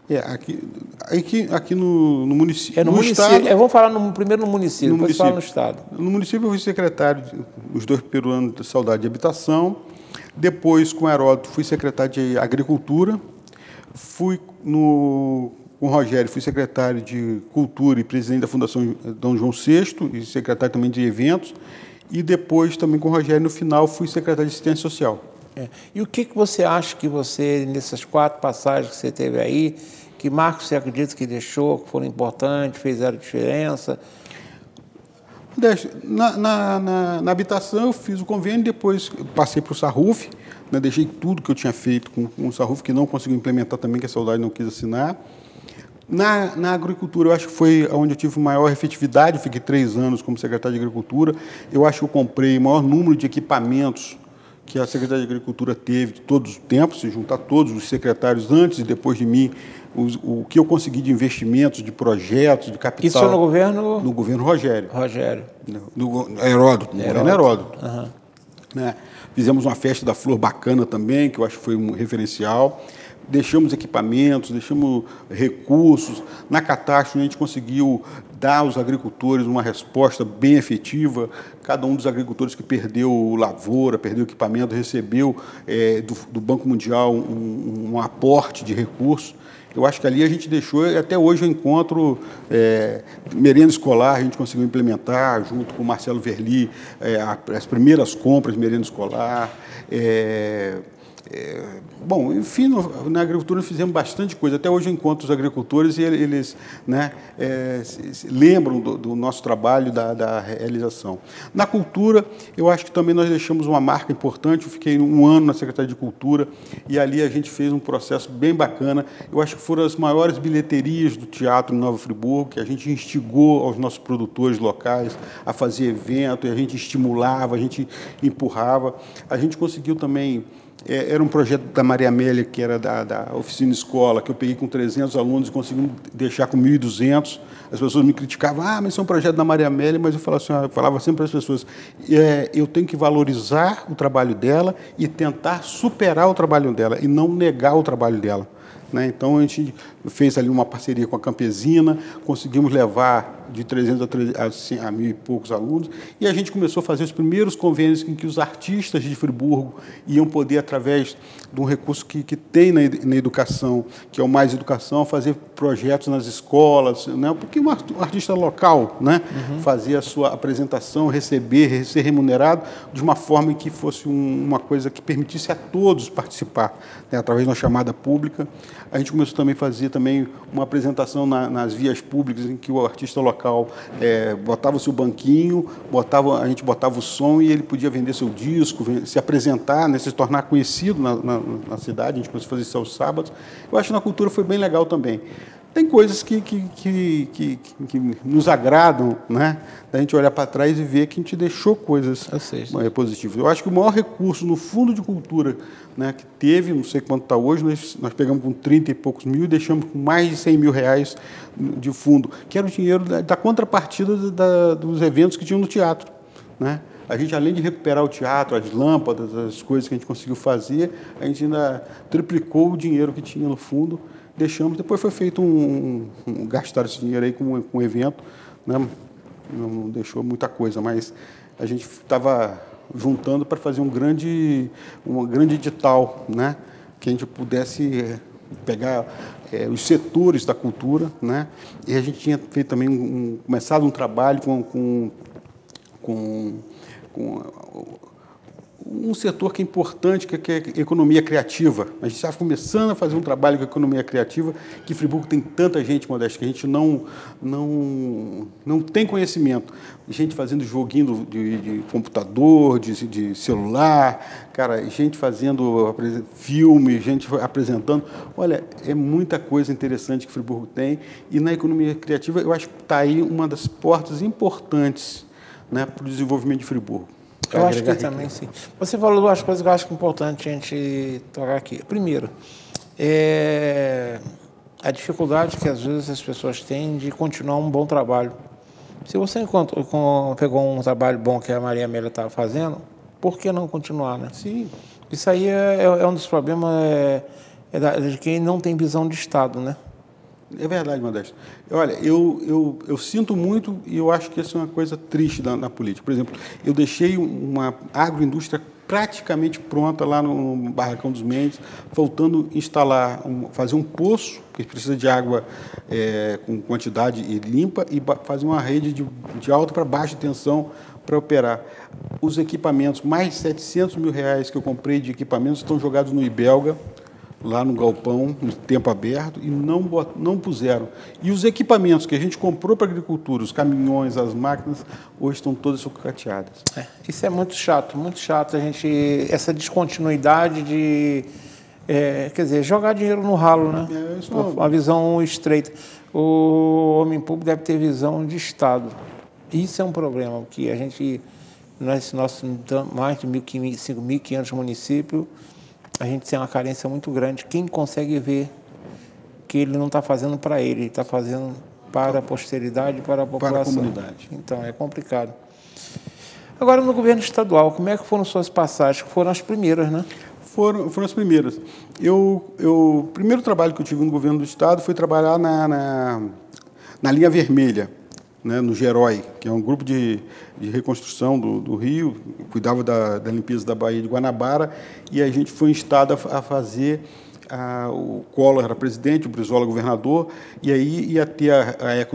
Aqui no município. No Estado. Vamos falar primeiro no município, depois falar no Estado. No município eu fui secretário, os 2 primeiros anos de Saudade de Habitação. Depois, com o Heródoto, fui secretário de Agricultura. Com o Rogério, fui secretário de Cultura e presidente da Fundação Dom João VI e secretário também de Eventos. E depois, também com o Rogério, no final, fui secretário de Assistência Social. E o que você acha que você, nessas 4 passagens que você teve aí, que marcos você acredita que deixou, que foram importantes, fizeram diferença? Na habitação, eu fiz o convênio, depois passei para o Sarruf, né, deixei tudo que eu tinha feito com o Sarruf, que não conseguiu implementar também, que a Saudade não quis assinar. Na agricultura, eu acho que foi onde eu tive maior efetividade, eu fiquei 3 anos como secretário de Agricultura. Eu acho que eu comprei o maior número de equipamentos que a Secretaria de Agricultura teve de todos os tempos, se juntar todos os secretários antes e depois de mim, o que eu consegui de investimentos, de projetos, de capital. Isso foi no governo? No governo Rogério. No Heródoto. Uhum. Né? Fizemos uma festa da flor bacana também, que eu acho que foi um referencial. Deixamos equipamentos, deixamos recursos. Na catástrofe, a gente conseguiu dar aos agricultores uma resposta bem efetiva. Cada um dos agricultores que perdeu lavoura, perdeu equipamento, recebeu do Banco Mundial um aporte de recursos. Eu acho que ali a gente deixou, e até hoje eu encontro merenda escolar, a gente conseguiu implementar, junto com o Marcelo Verli, as primeiras compras de merenda escolar. Bom, enfim, na agricultura nós fizemos bastante coisa. Até hoje eu encontro os agricultores e eles se lembram do nosso trabalho, da realização. Na cultura, eu acho que também nós deixamos uma marca importante. Eu fiquei 1 ano na Secretaria de Cultura e ali a gente fez um processo bem bacana. Eu acho que foram as maiores bilheterias do teatro em Nova Friburgo, que a gente instigou aos nossos produtores locais a fazer evento, e a gente estimulava, a gente empurrava. A gente conseguiu também... Era um projeto da Maria Amélia, que era da oficina escola, que eu peguei com 300 alunos e consegui deixar com 1.200. As pessoas me criticavam, mas isso é um projeto da Maria Amélia, mas eu falava sempre para as pessoas, eu tenho que valorizar o trabalho dela e tentar superar o trabalho dela, e não negar o trabalho dela. Né? Então, a gente fez ali uma parceria com a Campesina, conseguimos levar de 300 a 1.000 e poucos alunos, e a gente começou a fazer os primeiros convênios em que os artistas de Friburgo iam poder, através de um recurso que tem na educação, que é o Mais Educação, fazer projetos nas escolas, né? Porque um artista local, né? Fazia a sua apresentação, ser remunerado de uma forma em que fosse uma coisa que permitisse a todos participar, né? Através de uma chamada pública. A gente começou também a fazer uma apresentação nas vias públicas, em que o artista local botava o seu banquinho, a gente botava o som e ele podia vender seu disco, se apresentar, né, se tornar conhecido na cidade. A gente começou a fazer isso aos sábados. Eu acho que na cultura foi bem legal também. tem coisas que nos agradam, né? Da gente olhar para trás e ver que a gente deixou coisas positivas. Eu acho que o maior recurso no Fundo de Cultura, né, que teve, não sei quanto está hoje, nós pegamos com 30 e poucos mil e deixamos com mais de 100 mil reais de fundo, que era o dinheiro da contrapartida dos eventos que tinham no teatro, né? A gente, além de recuperar o teatro, as lâmpadas, as coisas que a gente conseguiu fazer, a gente ainda triplicou o dinheiro que tinha no fundo, deixamos. Depois foi feito gastar esse dinheiro aí com um evento, né? Não deixou muita coisa, mas a gente estava juntando para fazer um grande edital, né? Que a gente pudesse pegar os setores da cultura, né? E a gente tinha feito também começado um trabalho com um setor que é importante, que é a economia criativa. A gente está começando a fazer um trabalho com a economia criativa, que Friburgo tem tanta gente, Modesto, que a gente não tem conhecimento. Gente fazendo joguinho de computador, de celular, cara, gente fazendo filme, gente apresentando. Olha, é muita coisa interessante que Friburgo tem, e na economia criativa eu acho que está aí uma das portas importantes, né, para o desenvolvimento de Friburgo. Eu acho que também, sim. Você falou duas coisas que eu acho que é importante a gente tocar aqui. Primeiro, a dificuldade que às vezes as pessoas têm de continuar um bom trabalho. Se você pegou um trabalho bom que a Maria Amélia estava fazendo, por que não continuar, né? Sim. Isso aí é um dos problemas de quem não tem visão de Estado, né? É verdade, Modesto. Olha, eu sinto muito, e eu acho que isso é uma coisa triste na política. Por exemplo, eu deixei uma agroindústria praticamente pronta lá no Barracão dos Mendes, faltando instalar, fazer um poço, que precisa de água com quantidade limpa, e fazer uma rede de alta para baixa tensão para operar. Os equipamentos, mais de 700 mil reais que eu comprei de equipamentos, estão jogados no Ibelga, lá no galpão, no tempo aberto, e não puseram. E os equipamentos que a gente comprou para a agricultura, os caminhões, as máquinas, hoje estão todas sucateadas. Isso é muito chato, essa descontinuidade de, quer dizer, jogar dinheiro no ralo, né? Uma visão estreita. O homem público deve ter visão de Estado. Isso é um problema, porque a gente, nesse nosso mais de 5.500 municípios, a gente tem uma carência muito grande. Quem consegue ver que ele não está fazendo para ele está fazendo para a posteridade, para a população. Para a comunidade. Então, é complicado. Agora, no governo estadual, como é que foram suas passagens? Foram as primeiras, né? Foram as primeiras. O primeiro trabalho que eu tive no governo do Estado foi trabalhar na linha vermelha, né, no Gerói, que é um grupo de reconstrução do Rio, cuidava da limpeza da Baía de Guanabara, e a gente foi instado a fazer, o Collor era presidente, o Brizola governador, e aí ia ter a Eco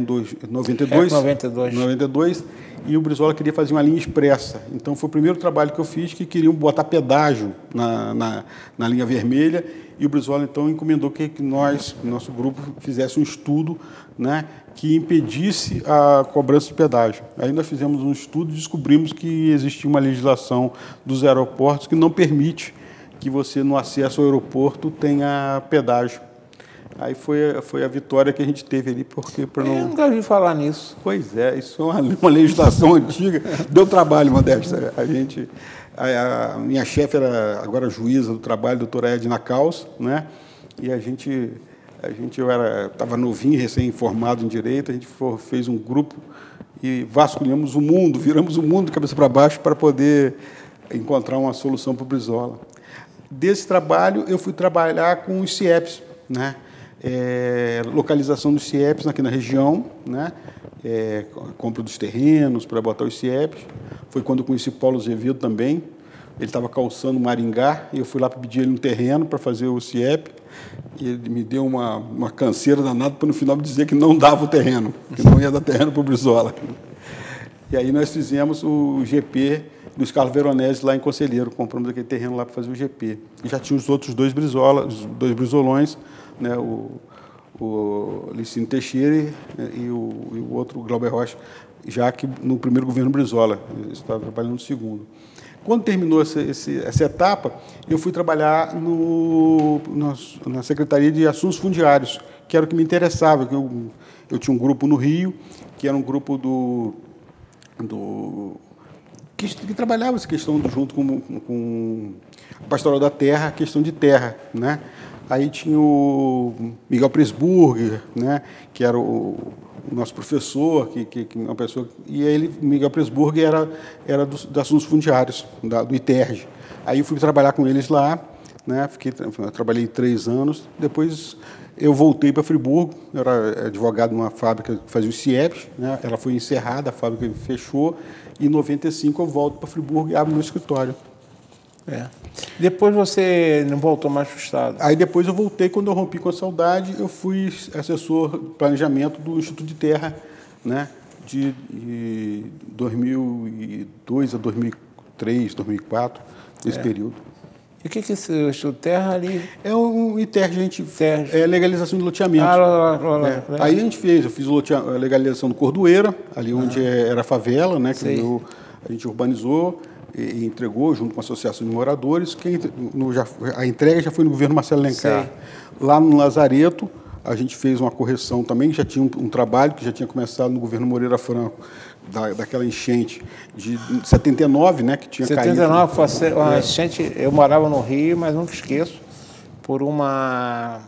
92, e o Brizola queria fazer uma linha expressa. Então, foi o primeiro trabalho que eu fiz, que queriam botar pedágio na linha vermelha, e o Brizola, então, encomendou que nosso grupo, fizesse um estudo, né, que impedisse a cobrança de pedágio. Aí nós fizemos um estudo e descobrimos que existia uma legislação dos aeroportos que não permite que você, no acesso ao aeroporto, tenha pedágio. Aí foi a vitória que a gente teve ali, porque... Eu nunca ouvi falar nisso. Pois é, isso é uma legislação antiga. Deu trabalho, Modesto. A minha chefe era agora juíza do trabalho, a doutora Edna Caus, né? E eu estava novinho, recém-formado em Direito, a gente fez um grupo e vasculhamos o mundo, viramos o mundo de cabeça para baixo para poder encontrar uma solução para o Brizola. Desse trabalho, eu fui trabalhar com os CIEPs, né? Localização dos CIEPs aqui na região, né? Compra dos terrenos para botar os CIEPs. Foi quando eu conheci Paulo Azevedo também. Ele estava calçando Maringá, e eu fui lá pedir ele um terreno para fazer o CIEP, e ele me deu uma canseira danada para no final me dizer que não dava o terreno, que não ia dar terreno para o Brizola. E aí nós fizemos o GP dos Carlos Veronese lá em Conselheiro, compramos aquele terreno lá para fazer o GP. E já tinha os outros dois Brizolões, né, o Licínio Teixeira e o outro, Glauber Rocha, já que no primeiro governo Brizola, eu estava trabalhando no segundo. Quando terminou essa etapa, eu fui trabalhar na Secretaria de Assuntos Fundiários, que era o que me interessava. Que eu tinha um grupo no Rio, que era um grupo que trabalhava essa questão junto com a Pastoral da Terra, a questão de terra, né? Aí tinha o Miguel Presburger, né? Que era o nosso professor, que uma pessoa, e ele, Miguel Presburger, era dos assuntos fundiários do ITERJ. Aí eu fui trabalhar com eles lá, né? Trabalhei 3 anos. Depois eu voltei para Friburgo. Eu era advogado numa fábrica que fazia os CIEPs, né? Ela foi encerrada, a fábrica fechou. E em 95 eu volto para Friburgo e abro meu escritório. Depois você não voltou mais para o Estado? Aí depois eu voltei, quando eu rompi com a saudade, eu fui assessor de planejamento do Instituto de Terra, né? De 2002 a 2003, 2004, nesse período. E o que é esse Instituto de Terra ali? É um ITERJ, gente. É legalização de loteamento. Aí eu fiz a legalização do Cordoeira, ali onde era a favela, né? Que a gente urbanizou e entregou junto com a Associação de Moradores. A entrega já foi no governo Marcelo Alencar. Lá no Lazareto, a gente fez uma correção também, já tinha um trabalho que já tinha começado no governo Moreira Franco, daquela enchente de 79, né, que tinha 79 caído. 79 foi uma enchente, eu morava no Rio, mas nunca esqueço, por uma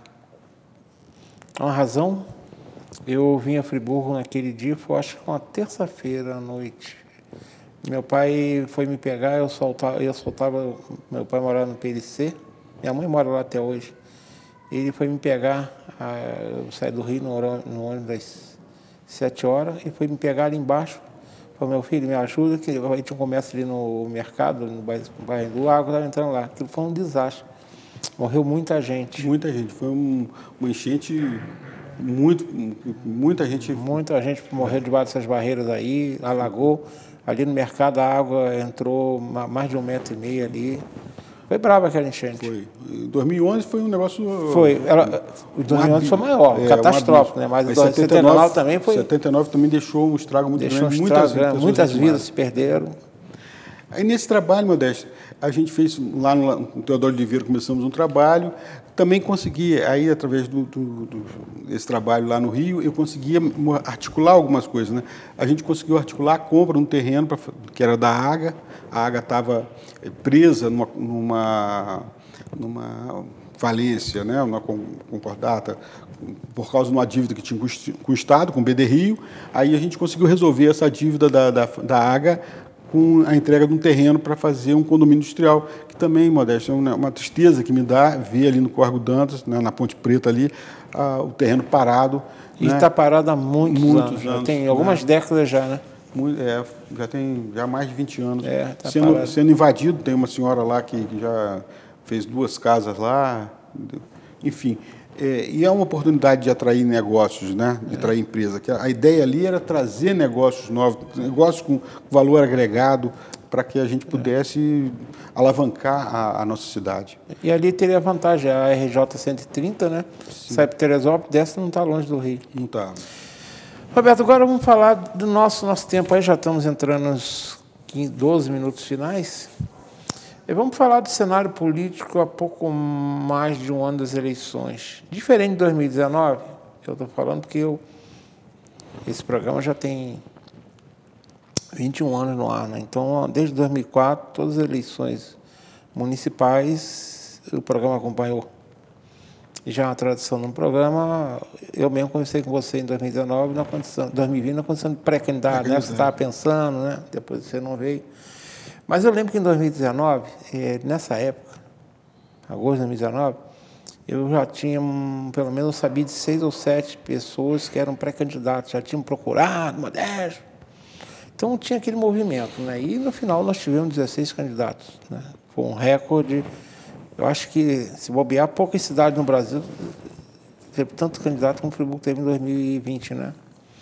razão, eu vim a Friburgo naquele dia, foi acho que uma terça-feira à noite. Meu pai foi me pegar, eu soltava, meu pai morava no PLC, minha mãe mora lá até hoje. Ele foi me pegar, eu saí do Rio no ônibus das 7 horas, e foi me pegar ali embaixo. Falei, meu filho, me ajuda, que a gente começa ali no mercado, no bairro do Lago, estava entrando lá. Aquilo foi um desastre. Morreu muita gente. Muita gente. Foi uma enchente, muita gente. Muita gente morreu debaixo dessas barreiras aí, alagou. Ali no mercado a água entrou mais de 1,5 metro ali. Foi brava aquela enchente. Foi. 2011 foi um negócio... Foi. O 2011 foi maior, catastrófico, né? Mas o 79 também foi... 79 também deixou um estrago muito grande. Muitas vidas se perderam. Aí nesse trabalho, Modesto, a gente fez lá no Teodoro de Oliveira, começamos um trabalho. Também consegui, aí através desse trabalho lá no Rio, eu conseguia articular algumas coisas, né? A gente conseguiu articular a compra de um terreno que era da AGA. A AGA estava presa numa falência, né? Uma concordata, por causa de uma dívida que tinha com o Estado, com o BD Rio. Aí a gente conseguiu resolver essa dívida da AGA com a entrega de um terreno para fazer um condomínio industrial, que também, Modesto, é uma tristeza que me dá ver ali no Córrego Dantas, né, na Ponte Preta ali, o terreno parado. E está parado há muitos anos. Já tem algumas décadas já, né? Já tem mais de 20 anos. Tá sendo invadido, tem uma senhora lá que já fez 2 casas lá, enfim. E é uma oportunidade de atrair negócios, né? De atrair empresa. A ideia ali era trazer negócios novos, negócios com valor agregado, para que a gente pudesse alavancar a nossa cidade. E ali teria a vantagem, a RJ 130, né? Sim. Sai para Teresópolis, dessa não está longe do Rio. Não está. Roberto, agora vamos falar do nosso tempo aí, já estamos entrando nos 12 minutos finais. E vamos falar do cenário político há pouco mais de um ano das eleições. Diferente de 2019, eu estou falando porque esse programa já tem 21 anos no ar, né? Então, desde 2004, todas as eleições municipais, o programa acompanhou. E já é uma tradição no programa, eu mesmo conversei com você em 2019, 2020, na condição de pré-candidato, né? Você estava pensando, né? Depois você não veio. Mas eu lembro que em 2019, nessa época, agosto de 2019, eu já tinha, pelo menos, eu sabia de 6 ou 7 pessoas que eram pré-candidatos, já tinham procurado, Modesto. Então tinha aquele movimento, né? E no final nós tivemos 16 candidatos, né? Foi um recorde. Eu acho que, se bobear, poucas cidades no Brasil teve tanto candidato como o Friburgo teve em 2020, né?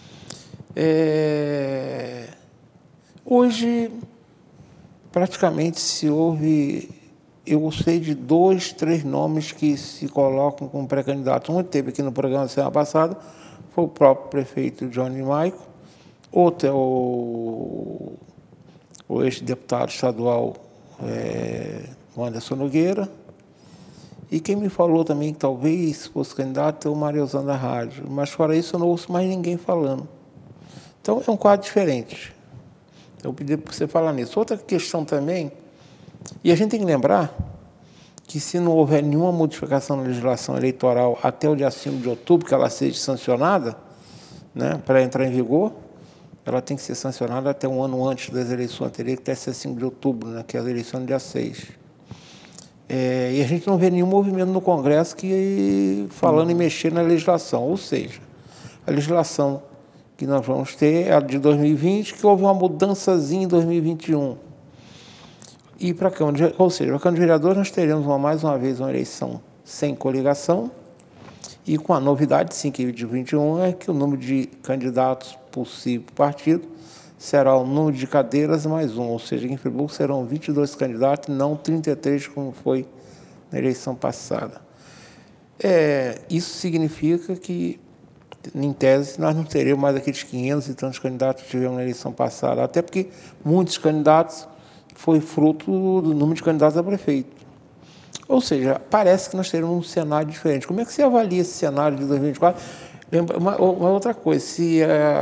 Hoje, praticamente, eu gostei de 2, 3 nomes que se colocam como pré-candidatos. Um teve aqui no programa da semana passada, foi o próprio prefeito Johnny Maico. Outro é o ex-deputado estadual Anderson Nogueira. E quem me falou também que talvez fosse candidato é o Mariozão da rádio. Mas fora isso eu não ouço mais ninguém falando. Então é um quadro diferente. Eu pedi para você falar nisso. Outra questão também, e a gente tem que lembrar que se não houver nenhuma modificação na legislação eleitoral até o dia 5 de outubro, que ela seja sancionada, né, para entrar em vigor, ela tem que ser sancionada até um ano antes das eleições anteriores, que deve ser 5 de outubro, né, que é a eleição no dia 6. E a gente não vê nenhum movimento no Congresso falando em mexer na legislação. Ou seja, a legislação que nós vamos ter é a de 2020, que houve uma mudançazinha em 2021. E para a Câmara, ou seja, para a Câmara de Vereadores nós teremos mais uma vez uma eleição sem coligação e com a novidade, sim, que de 21 é que o número de candidatos possível partido será o número de cadeiras mais um, ou seja, em Friburgo serão 22 candidatos, não 33 como foi na eleição passada. Isso significa que, em tese, nós não teremos mais aqueles 500 e tantos candidatos que tivemos na eleição passada, até porque muitos candidatos foi fruto do número de candidatos a prefeito. Ou seja, parece que nós teremos um cenário diferente. Como é que você avalia esse cenário de 2024? Uma outra coisa, se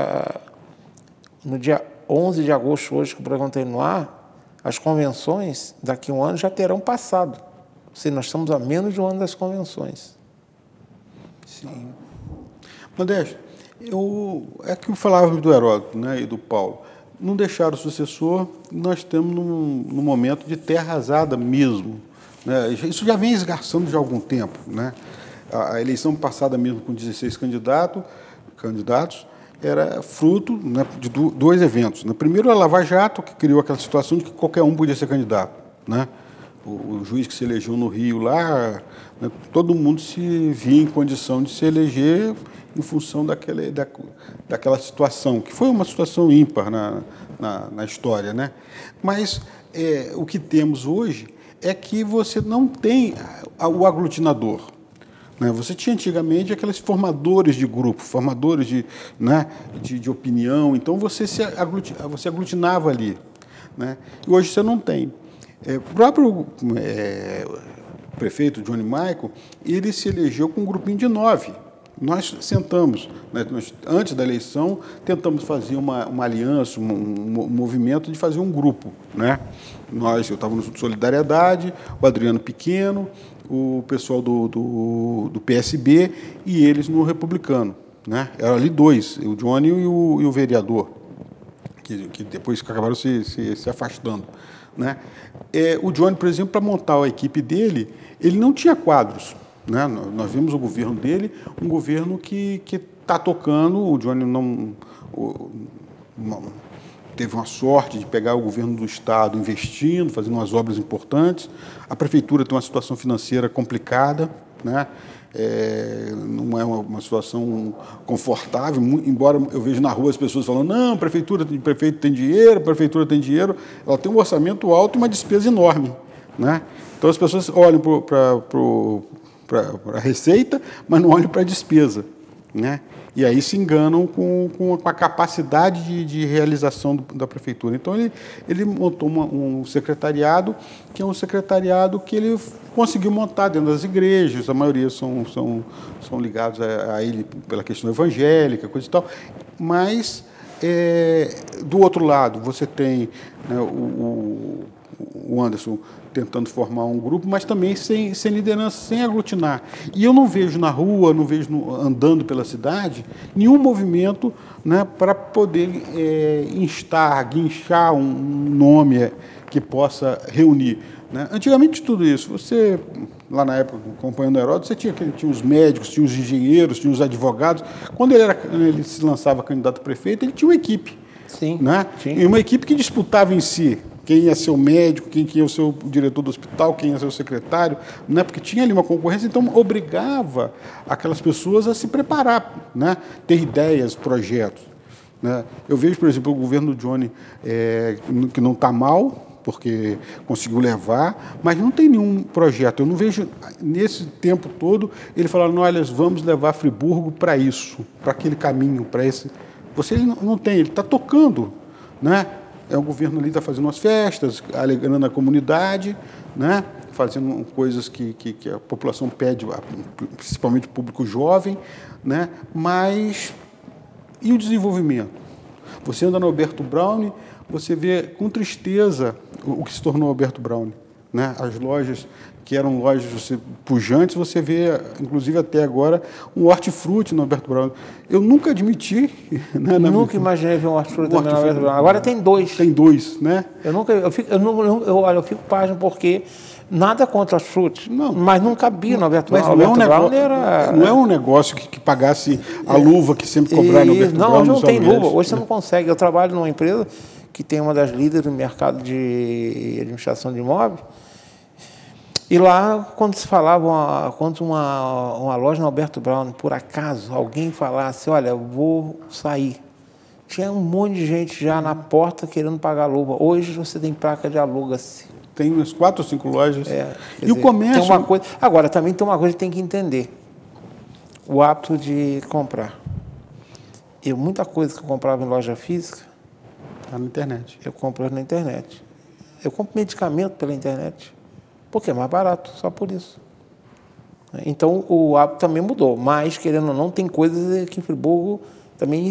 no dia 11 de agosto, hoje, que o programa está no ar, as convenções, daqui a um ano, já terão passado. Ou seja, nós estamos a menos de um ano das convenções. Sim. Modesto, é que eu falava do Heródoto, né, e do Paulo. Não deixar o sucessor, nós estamos num momento de terra arrasada mesmo. Né? Isso já vem esgarçando de algum tempo. Né? A eleição passada mesmo, com 16 candidatos, era fruto, né, de dois eventos. Né? Primeiro, a Lava Jato, que criou aquela situação de que qualquer um podia ser candidato. Né? O juiz que se elegeu no Rio lá, né, todo mundo se via em condição de se eleger em função daquela situação, que foi uma situação ímpar na história. Né? Mas o que temos hoje é que você não tem o aglutinador. Né? Você tinha antigamente aqueles formadores de grupo, formadores de opinião, então você aglutinava ali. Né? E hoje você não tem. O próprio prefeito Johnny Michael, ele se elegeu com um grupinho de 9. Nós sentamos, né, antes da eleição, tentamos fazer uma aliança, um movimento de fazer um grupo. Né? Eu estava no Solidariedade, o Adriano Pequeno, o pessoal do PSB e eles no Republicano. Né? Eram ali dois, o Johnny e o vereador, que depois acabaram se afastando. Né? O Johnny, por exemplo, para montar a equipe dele, ele não tinha quadros. Né? Nós vimos o governo dele, um governo que está tocando. O Johnny não teve uma sorte de pegar o governo do Estado investindo, fazendo umas obras importantes. A prefeitura tem uma situação financeira complicada, né? Não é uma situação confortável, embora eu veja na rua as pessoas falando, não, a prefeito tem dinheiro, a prefeitura tem dinheiro, ela tem um orçamento alto e uma despesa enorme. Né? Então as pessoas olham para a receita, mas não olham para a despesa. Né? E aí se enganam com a capacidade de realização da prefeitura. Então, ele montou um secretariado, que é um secretariado que ele conseguiu montar dentro das igrejas, a maioria são ligados a ele pela questão evangélica, coisa e tal. Mas, do outro lado, você tem, né, o Anderson tentando formar um grupo, mas também sem liderança, sem aglutinar. E eu não vejo na rua, não vejo andando pela cidade, nenhum movimento, né, para poder guinchar um nome que possa reunir. Né? Antigamente, tudo isso, você, lá na época, acompanhando o Heródoto, você tinha os médicos, tinha os engenheiros, tinha os advogados. Quando ele se lançava candidato a prefeito, ele tinha uma equipe. Sim, né? E uma equipe que disputava em si quem ia ser o médico, quem ia ser o diretor do hospital, quem ia ser o secretário, né? Porque tinha ali uma concorrência, então obrigava aquelas pessoas a se preparar, né? Ter ideias, projetos. Né? Eu vejo, por exemplo, o governo do Johnny, que não está mal, porque conseguiu levar, mas não tem nenhum projeto. Eu não vejo, nesse tempo todo, ele falando, olha, vamos levar Friburgo para isso, para aquele caminho, para esse... Ele não tem, ele está tocando, né? o governo ali está fazendo umas festas, alegrando a comunidade, né? Fazendo coisas que a população pede, principalmente o público jovem, né? Mas e o desenvolvimento? Você anda no Alberto Browne, você vê com tristeza o que se tornou o Alberto Browne, né? As lojas que eram lojas pujantes, você vê, inclusive até agora, um hortifruti no Alberto Browne. Eu nunca admiti... Né, nunca imaginei ver um hortifruti no Alberto Browne. Agora tem 2. Tem 2, né? Eu fico página porque nada contra hortifruti, mas não cabia no Alberto Browne. Não é um negócio que pagasse a luva que sempre cobraram no Alberto Browne. Não, hoje não tem luva. Hoje você não consegue. Eu trabalho numa empresa que tem uma das líderes no mercado de administração de imóveis. E lá, quando se falava, quando uma loja no Alberto Browne, por acaso, alguém falasse, olha, eu vou sair, tinha um monte de gente já na porta querendo pagar a luva. Hoje você tem placa de aluga-se. Tem umas 4 ou 5 lojas. E o comércio... Tem uma coisa, agora, também tem uma coisa que tem que entender. O hábito de comprar. Muita coisa que eu comprava em loja física... Está na internet. Eu compro na internet. Eu compro medicamento pela internet. Porque é mais barato, só por isso. Então, o hábito também mudou. Mas, querendo ou não, tem coisas que em Friburgo também...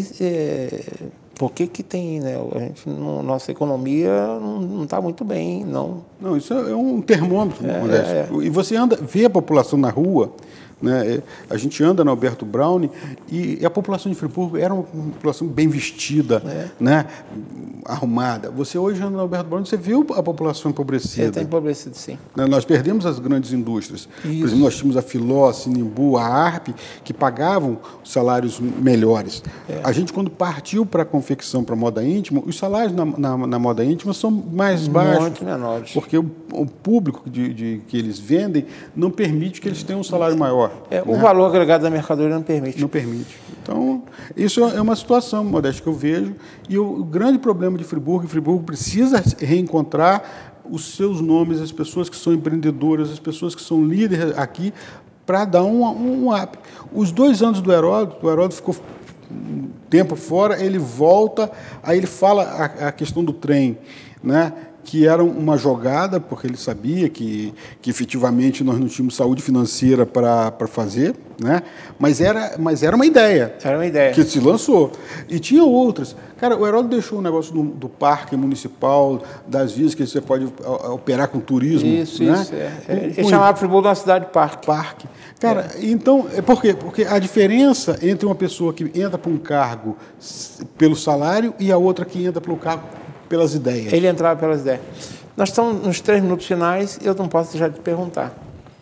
Por que tem, né? Nossa economia não está muito bem, não. Não, isso é um termômetro, Modesto. E você vê a população na rua, né? A gente anda no Alberto Browne e a população de Friburgo era uma população bem vestida, né? Arrumada. Você hoje anda no Alberto Browne, você viu a população empobrecida. Está empobrecido, sim. Nós perdemos as grandes indústrias. Por exemplo, nós tínhamos a Filó, a Sinimbu, a ARP, que pagavam salários melhores. A gente, quando partiu para a confecção, para a moda íntima, os salários na moda íntima são mais baixos. Muito menores. Porque o público que eles vendem não permite que eles tenham um salário maior. O valor agregado da mercadoria não permite. Não permite. Então, isso é uma situação, Modesto, que eu vejo. E o grande problema de Friburgo precisa reencontrar os seus nomes, as pessoas que são empreendedoras, as pessoas que são líderes aqui, para dar um up. Os 2 anos do Heródoto ficou um tempo fora, ele volta, aí ele fala a questão do trem, né? Que era uma jogada, porque ele sabia que efetivamente nós não tínhamos saúde financeira para fazer, né? Mas era uma ideia. Era uma ideia. Que se lançou. E tinha outras. Cara, o Heródoto deixou o negócio do parque municipal, das vias que você pode operar com turismo. Isso. Ele chamava Friburgo de uma cidade-parque. Parque. Cara, então, por quê? Porque a diferença entre uma pessoa que entra para um cargo pelo salário e a outra que entra pelo cargo pelas ideias. Ele entrava pelas ideias. Nós estamos nos 3 minutos finais e eu não posso deixar de perguntar.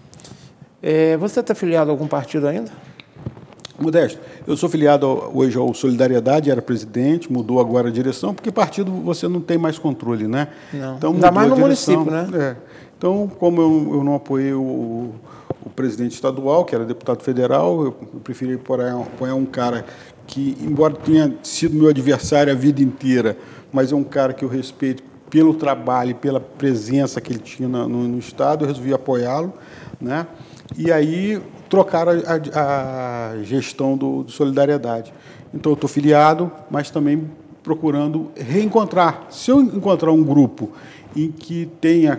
Você está afiliado a algum partido ainda? Modesto, eu sou filiado hoje ao Solidariedade, era presidente, mudou agora a direção, porque partido você não tem mais controle, né? Não. Então, ainda mais no município, né? Então, como eu não apoiei o presidente estadual, que era deputado federal, eu preferi apoiar um cara que, embora tenha sido meu adversário a vida inteira, mas é um cara que eu respeito pelo trabalho e pela presença que ele tinha no Estado, eu resolvi apoiá-lo, né? E aí trocaram a gestão do Solidariedade. Então, eu estou filiado, mas também procurando reencontrar. Se eu encontrar um grupo em que tenha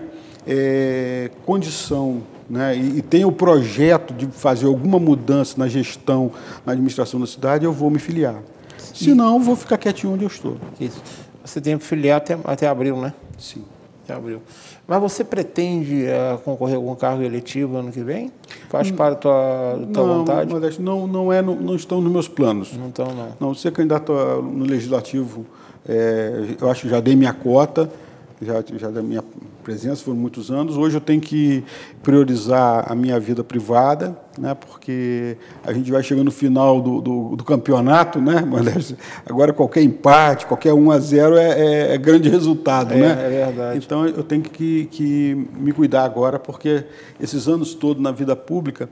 condição, né, e tenha o projeto de fazer alguma mudança na gestão, na administração da cidade, eu vou me filiar. Se não, vou ficar quietinho onde eu estou. Isso. Você tem que filiar até abril, né? Sim. Até abril. Mas você pretende concorrer a algum cargo eletivo ano que vem? Faz parte da tua vontade? Modesto, não estão nos meus planos. Não estão, não. Não, ser candidato no Legislativo, eu acho que já dei minha cota, já da minha presença, foram muitos anos. Hoje eu tenho que priorizar a minha vida privada, né, porque a gente vai chegando no final do campeonato, né, mas agora qualquer empate, qualquer 1-0 é grande resultado. Né? É verdade. Então eu tenho que me cuidar agora, porque esses anos todos na vida pública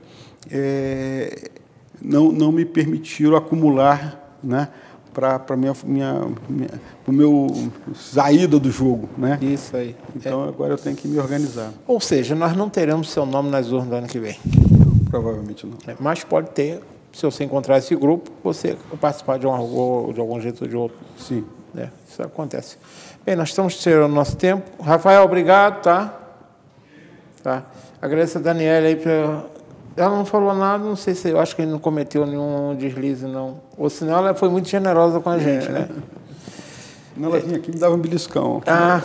não me permitiram acumular, né, para o meu saída do jogo, né? Isso aí. Então agora eu tenho que me organizar. Ou seja, nós não teremos seu nome nas urnas do ano que vem. Provavelmente não. Mas pode ter, se você encontrar esse grupo, você participar de algum jeito ou de outro. Sim. né? Isso acontece. Bem, nós estamos tirando o nosso tempo. Rafael, obrigado, tá? Tá. Agradeço a Daniela aí para... Ela não falou nada, não sei se... Eu acho que ele não cometeu nenhum deslize, não. Ou senão ela foi muito generosa com a gente, né? Não, ela vinha aqui e me dava um beliscão. Ah,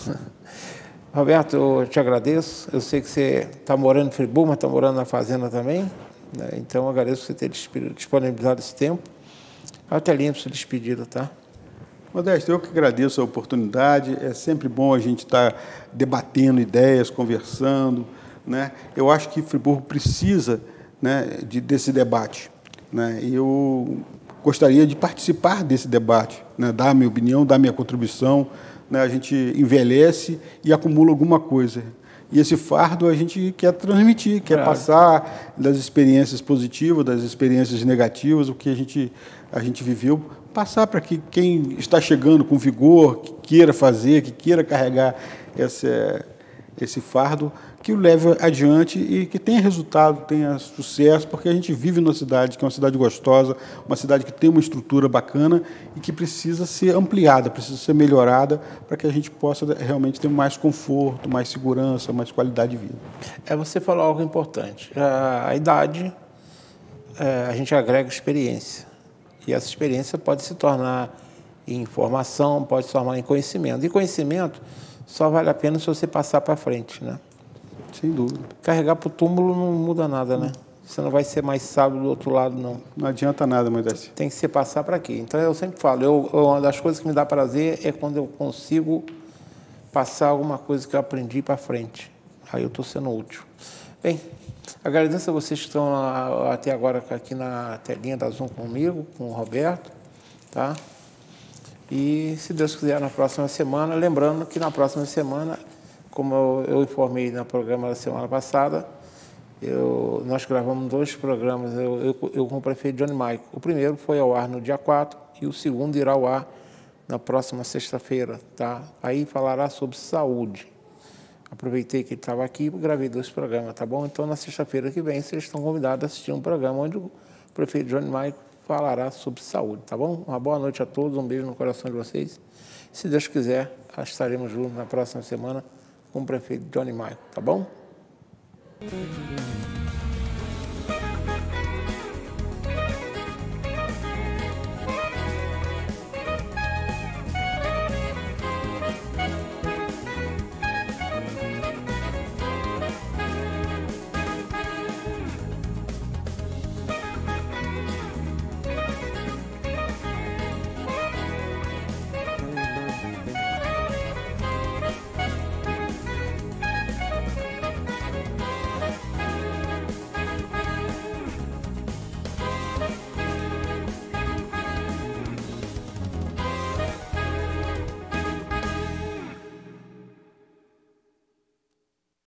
Roberto, eu te agradeço. Eu sei que você está morando em Friburgo, mas está morando na fazenda também, né? Então, eu agradeço você ter disponibilizado esse tempo. Até lindo para sua despedida, tá? Modesto, eu que agradeço a oportunidade. É sempre bom a gente estar debatendo ideias, conversando, né? Eu acho que Friburgo precisa, né, desse debate, né? E eu gostaria de participar desse debate, né, dar a minha opinião, dar a minha contribuição, né? A gente envelhece e acumula alguma coisa. E esse fardo a gente quer transmitir, quer passar das experiências positivas, das experiências negativas, o que a gente viveu, passar para que quem está chegando com vigor, que queira fazer, que queira carregar esse fardo, que o leve adiante e que tenha resultado, tenha sucesso, porque a gente vive numa cidade que é uma cidade gostosa, uma cidade que tem uma estrutura bacana e que precisa ser ampliada, precisa ser melhorada para que a gente possa realmente ter mais conforto, mais segurança, mais qualidade de vida. Você falou algo importante. A idade, a gente agrega experiência. E essa experiência pode se tornar em informação, pode se tornar em conhecimento. E conhecimento só vale a pena se você passar para frente, né? Sem dúvida. Carregar para o túmulo não muda nada, né? Você não vai ser mais sábio do outro lado, não. Não adianta nada, Modesto. Tem que ser passar para aqui. Então, eu sempre falo, uma das coisas que me dá prazer é quando eu consigo passar alguma coisa que eu aprendi para frente. Aí eu estou sendo útil. Bem, agradeço a vocês que estão até agora aqui na telinha da Zoom comigo, com o Roberto, tá? E, se Deus quiser, na próxima semana, lembrando que na próxima semana, como eu informei no programa da semana passada, nós gravamos 2 programas, eu com o prefeito Johnny Maico. O primeiro foi ao ar no dia 4 e o segundo irá ao ar na próxima sexta-feira, tá? Aí falará sobre saúde. Aproveitei que ele estava aqui e gravei 2 programas, tá bom? Então, na sexta-feira que vem, vocês estão convidados a assistir um programa onde o prefeito Johnny Maico falará sobre saúde, tá bom? Uma boa noite a todos, um beijo no coração de vocês. Se Deus quiser, estaremos juntos na próxima semana com o prefeito Johnny Maico, tá bom?